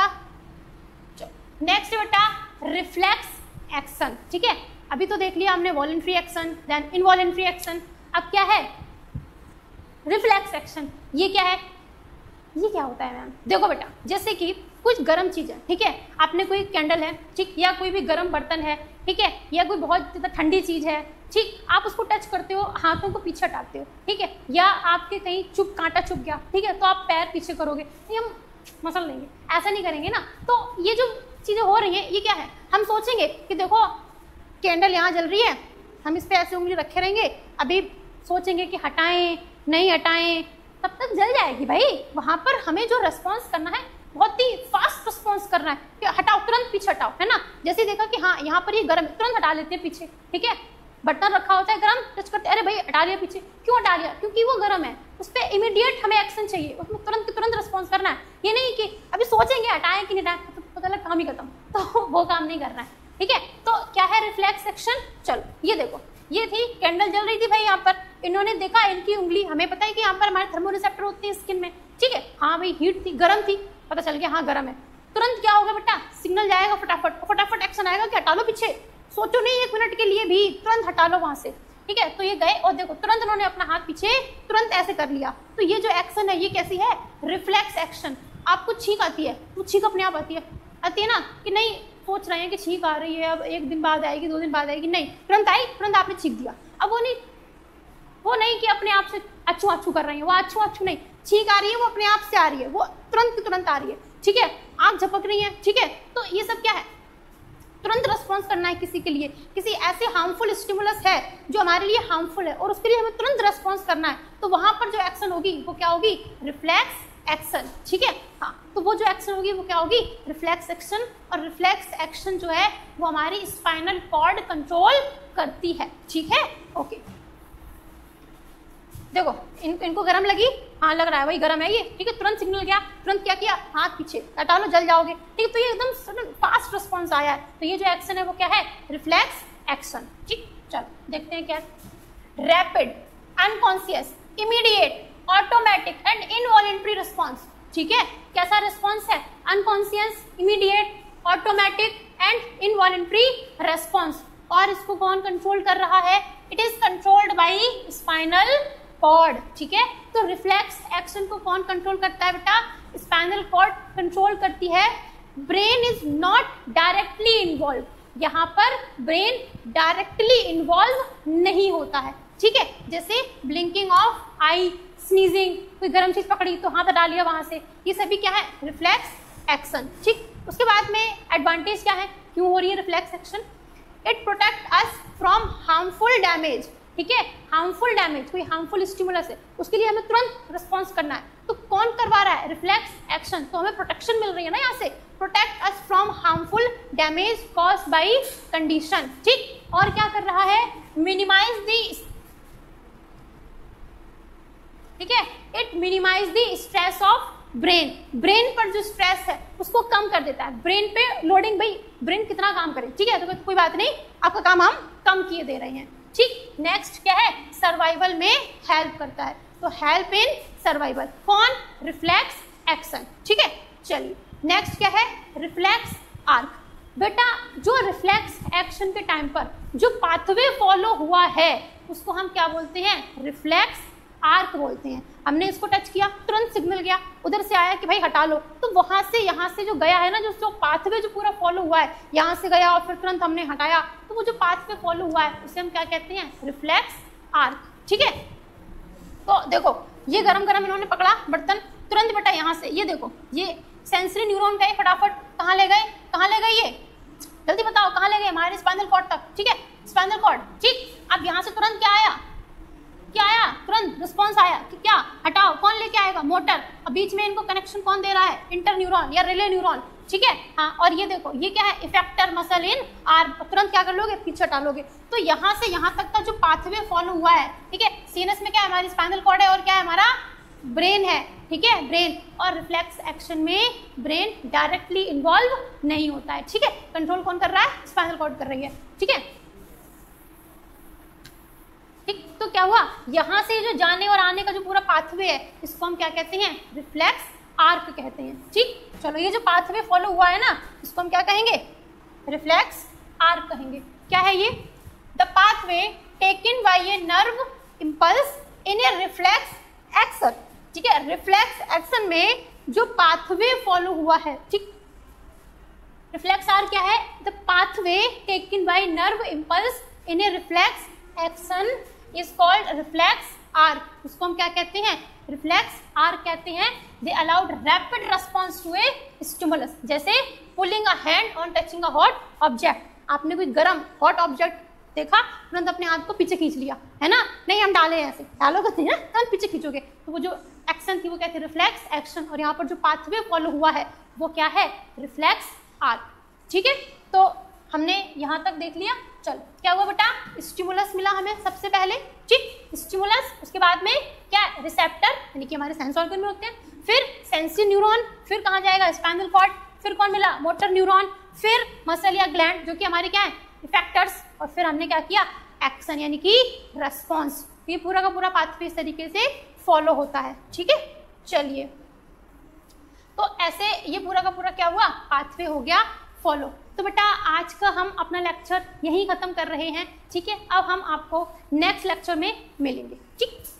नेक्स्ट बेटा रिफ्लेक्स एक्शन, ठीक है। अभी तो देख लिया हमने voluntary action, then involuntary action, अब क्या है रिफ्लेक्स एक्शन। ये क्या है, ये क्या होता है मैम, देखो बेटा जैसे कि कुछ गर्म चीज़ है, ठीक है, आपने कोई कैंडल है, ठीक, या कोई भी गर्म बर्तन है, ठीक है, या कोई बहुत ज़्यादा ठंडी चीज़ है, ठीक, आप उसको टच करते हो, हाथों को पीछे हटाते हो, ठीक है, या आपके कहीं कांटा चुभ गया, ठीक है, तो आप पैर पीछे करोगे, ये हम मसल लेंगे, ऐसा नहीं करेंगे ना। तो ये जो चीज़ें हो रही हैं ये क्या है, हम सोचेंगे कि देखो कैंडल यहाँ जल रही है, हम इस पर ऐसे उंगली रखे रहेंगे, अभी सोचेंगे कि हटाएं नहीं हटाएं, तब तक जल जाएगी भाई। वहाँ पर हमें जो रेस्पॉन्स करना है बहुत ही फास्ट रिस्पॉन्स करना है कि हटाओ, तुरंत पीछे हटाओ, है ना। जैसे देखा कि हाँ यहाँ पर ये गर्म है, तुरंत हटा लेते हैं पीछे, ठीक है, बटन रखा होता है गर्म, टच करते अरे भाई हटा लिया पीछे, क्यों हटा लिया, क्योंकि वो गर्म है, उस पर इमीडिएट हमें एक्शन चाहिए, उसमें तुरंत रिस्पॉन्स करना है, ये नहीं कि अभी सोचेंगे हटाएं कि नहीं हटाएं, तो पता लगा काम ही खत्म, तो वो काम नहीं करना है, ठीक है। तो क्या है रिफ्लेक्स एक्शन, चलो ये देखो, ये थी कैंडल जल रही थी भाई, यहाँ पर इन्होंने देखा इनकी उंगली, हमें पता है कि यहाँ पर हमारे थर्मोरिसेप्टर होते हैं स्किन में, ठीक है, हाँ भाई हीट थी, गर्म थी, पता चल गया हाँ गर्म है, तुरंत क्या होगा बेटा, सिग्नल जाएगा फटाफट एक्शन आएगा कि हटा लो पीछे, सोचो नहीं 1 मिनट के लिए भी, तुरंत हटा लो वहां से, ठीक है। तो ये गए और देखो तुरंत उन्होंने अपना हाथ पीछे तुरंत ऐसे कर लिया, तो ये जो एक्शन है ये कैसी है, रिफ्लेक्स एक्शन। आपको छींक आती है, वो छींक अपने आप आती है ना, कि नहीं सोच रहे हैं कि छींक आ रही है, अब 1 दिन बाद आएगी 2 दिन बाद आएगी, नहीं तुरंत आई, तुरंत आपने छींक दिया। अब वो नहीं कि अपने आप से अच्छू कर रही है, वो अच्छू नहीं, छींक आ रही है वो अपने आप से आ रही है, वो तुरंत आ रही है, ठीक है, आँख झपक रही है, ठीक है। तो ये सब क्या है, तुरंत रिस्पॉन्स करना है किसी के लिए, किसी ऐसे हार्मफुल स्टिमुलस है जो हमारे लिए हार्मफुल है और उसके लिए हमें तुरंत रिस्पॉन्स करना है, तो वहां पर जो एक्शन होगी वो क्या होगी, रिफ्लेक्स एक्शन, ठीक है। हाँ, तो वो जो एक्शन होगी वो क्या होगी, रिफ्लेक्स एक्शन, और रिफ्लेक्स एक्शन जो है वो हमारी स्पाइनल कॉर्ड कंट्रोल करती है, ठीक है, ओके। देखो इनको गर्म लगी, हाँ लग रहा है वही गर्म है ये, ठीक है, तुरंत सिग्नल गया, तुरंत क्या किया, हाथ पीछे हटा लो, जल जाओगे, ठीक है। तो ये एकदम सडन फास्ट रिस्पॉन्स आया है, तो ये जो एक्शन है वो क्या है, रिफ्लेक्स एक्शन, ठीक। चलो देखते हैं क्या, rapid, unconscious, immediate, automatic and involuntary response, ठीक है। कैसा रिस्पॉन्स है, unconscious, immediate, automatic and involuntary response. और इसको कौन कंट्रोल कर रहा है, it is controlled by spinal cord, ठीक है। तो रिफ्लेक्स एक्शन को कौन कंट्रोल करता है बेटा, स्पाइनल कॉर्ड कंट्रोल करती है। Brain is not directly involve, यहाँ पर ब्रेन डायरेक्टली इन्वॉल्व नहीं होता है, ठीक है। जैसे ब्लिंकिंग ऑफ आई, स्नीजिंग, कोई गर्म चीज पकड़ी तो हाथ हटा लिया वहां से, ये सभी क्या है, रिफ्लेक्स एक्शन, ठीक। उसके बाद में एडवांटेज क्या है, क्यों हो रही है reflex action, it protect us from harmful damage, ठीक है। हार्मफुल डैमेज, कोई हार्मफुल स्टिमुलस है उसके लिए हमें तुरंत रिस्पॉन्स करना है, तो कौन करवा रहा है, रिफ्लेक्स एक्शन, तो हमें प्रोटेक्शन मिल रही है ना यहाँ से, protect us from harmful damage caused by condition, ठीक। और क्या कर रहा है, मिनिमाइज द, ठीक है, it minimise the stress of brain, brain पर जो स्ट्रेस है उसको कम कर देता है, ब्रेन पे लोडिंग, भाई ब्रेन कितना काम करे, ठीक है, तो कोई बात नहीं, आपका काम हम कम किए दे रहे हैं, ठीक। नेक्स्ट क्या है, सर्वाइवल में हेल्प करता है, तो हेल्प इन सर्वाइवल, कौन, रिफ्लेक्स एक्शन, ठीक है। चलिए नेक्स्ट क्या है, रिफ्लेक्स आर्क। बेटा जो रिफ्लेक्स एक्शन के टाइम पर जो पाथवे फॉलो हुआ है उसको हम क्या बोलते हैं, रिफ्लेक्स आर्क बोलते हैं। हमने इसको टच किया, तुरंत सिग्नल गया, उधर से आया कि भाई हटा लो, तो वहां से यहाँ से जो गया है ना, जो पाथवे जो पूरा फॉलो हुआ है, यहाँ से गया और फिर तुरंत हमने हटाया, तो वो जो पाथवे फॉलो हुआ है उसे हम क्या कहते हैं, रिफ्लेक्स आर्क, ठीक है। तो देखो ये गरम इन्होंने पकड़ा बर्तन, तुरंत बेटा यहाँ से ये देखो, ये सेंसरी न्यूरॉन गए फटाफट, कहाँ ले गए, कहाँ ले गए ये, जल्दी बताओ कहाँ ले गए, हमारे स्पाइनल कॉर्ड तक, ठीक है, स्पाइनल कॉर्ड, ठीक। अब यहाँ से तुरंत क्या आया, क्या आया, तुरंत रिस्पॉन्स आया कि क्या, हटाओ, कौन लेके आएगा, मोटर। अब बीच में इनको कनेक्शन कौन दे रहा है, इंटर न्यूरॉन या रिले न्यूरॉन, ठीक है। हाँ, और ये देखो ये क्या है, इफेक्टर मसल इन आर, तुरंत क्या कर लोगे, पीछे हटा लोगे। तो यहाँ से यहाँ तक का जो पाथवे फॉलो हुआ है, ठीक है, सीनस में क्या है, हमारी स्पाइनल कॉर्ड है और क्या है, हमारा ब्रेन है, ठीक है, ब्रेन। और रिफ्लेक्स एक्शन में ब्रेन डायरेक्टली इन्वॉल्व नहीं होता है, ठीक है, कंट्रोल कौन कर रहा है, स्पाइनल कॉर्ड कर रही है, ठीक है, ठीक। तो क्या हुआ, यहाँ से जो जाने और आने का जो पूरा पाथवे है, इसको हम क्या कहते हैं, रिफ्लेक्स आर्क कहते हैं, ठीक। चलो ये जो पाथवे फॉलो हुआ है ना, इसको हम क्या कहेंगे, रिफ्लेक्स आर्क कहेंगे। क्या है ये, the pathway taken by a nerve impulse in a reflex action, ठीक है, रिफ्लेक्स एक्शन में जो पाथवे फॉलो हुआ है, ठीक। रिफ्लेक्स आर्क क्या है, the pathway taken by nerve impulse in a reflex action is called reflex arc. उसको हम क्या कहते हैं, रिफ्लेक्स आर्क कहते हैं। They allowed rapid response to a stimulus, जैसे pulling a hand on touching a hot object. आपने कोई गर्म हॉट ऑब्जेक्ट देखा, तुरंत अपने हाथ को पीछे खींच लिया, है ना, नहीं हम डाले ऐसे, डालोगे ना तुरंत पीछे खींचोगे, तो वो जो एक्शन थी वो क्या थी, रिफ्लेक्स एक्शन। और यहाँ पर जो पाथवे फॉलो हुआ है वो क्या है, रिफ्लेक्स आर्क, ठीक है। तो हमने यहाँ तक देख लिया। चलो क्या हुआ बेटा, स्टिमुलस मिला हमें सबसे पहले, ठीक, स्टिमुलस, उसके बाद में क्या, रिसेप्टर यानी कि हमारे सेंस ऑर्गन में होते हैं, फिर सेंसरी न्यूरॉन, फिर कहाँ जाएगा, स्पाइनल कॉर्ड, फिर कौन मिला, मोटर न्यूरॉन, फिर मसल या ग्लैंड जो कि हमारे क्या है, इफेक्टर्स, और फिर हमने क्या किया, एक्शन यानी कि रेस्पॉन्स। ये पूरा का पूरा पाथवे इस तरीके से फॉलो होता है, ठीक है। चलिए, तो ऐसे ये पूरा का पूरा क्या हुआ, पाथवे हो गया फॉलो। तो बेटा आज का हम अपना लेक्चर यहीं ख़त्म कर रहे हैं, ठीक है। अब हम आपको नेक्स्ट लेक्चर में मिलेंगे, ठीक।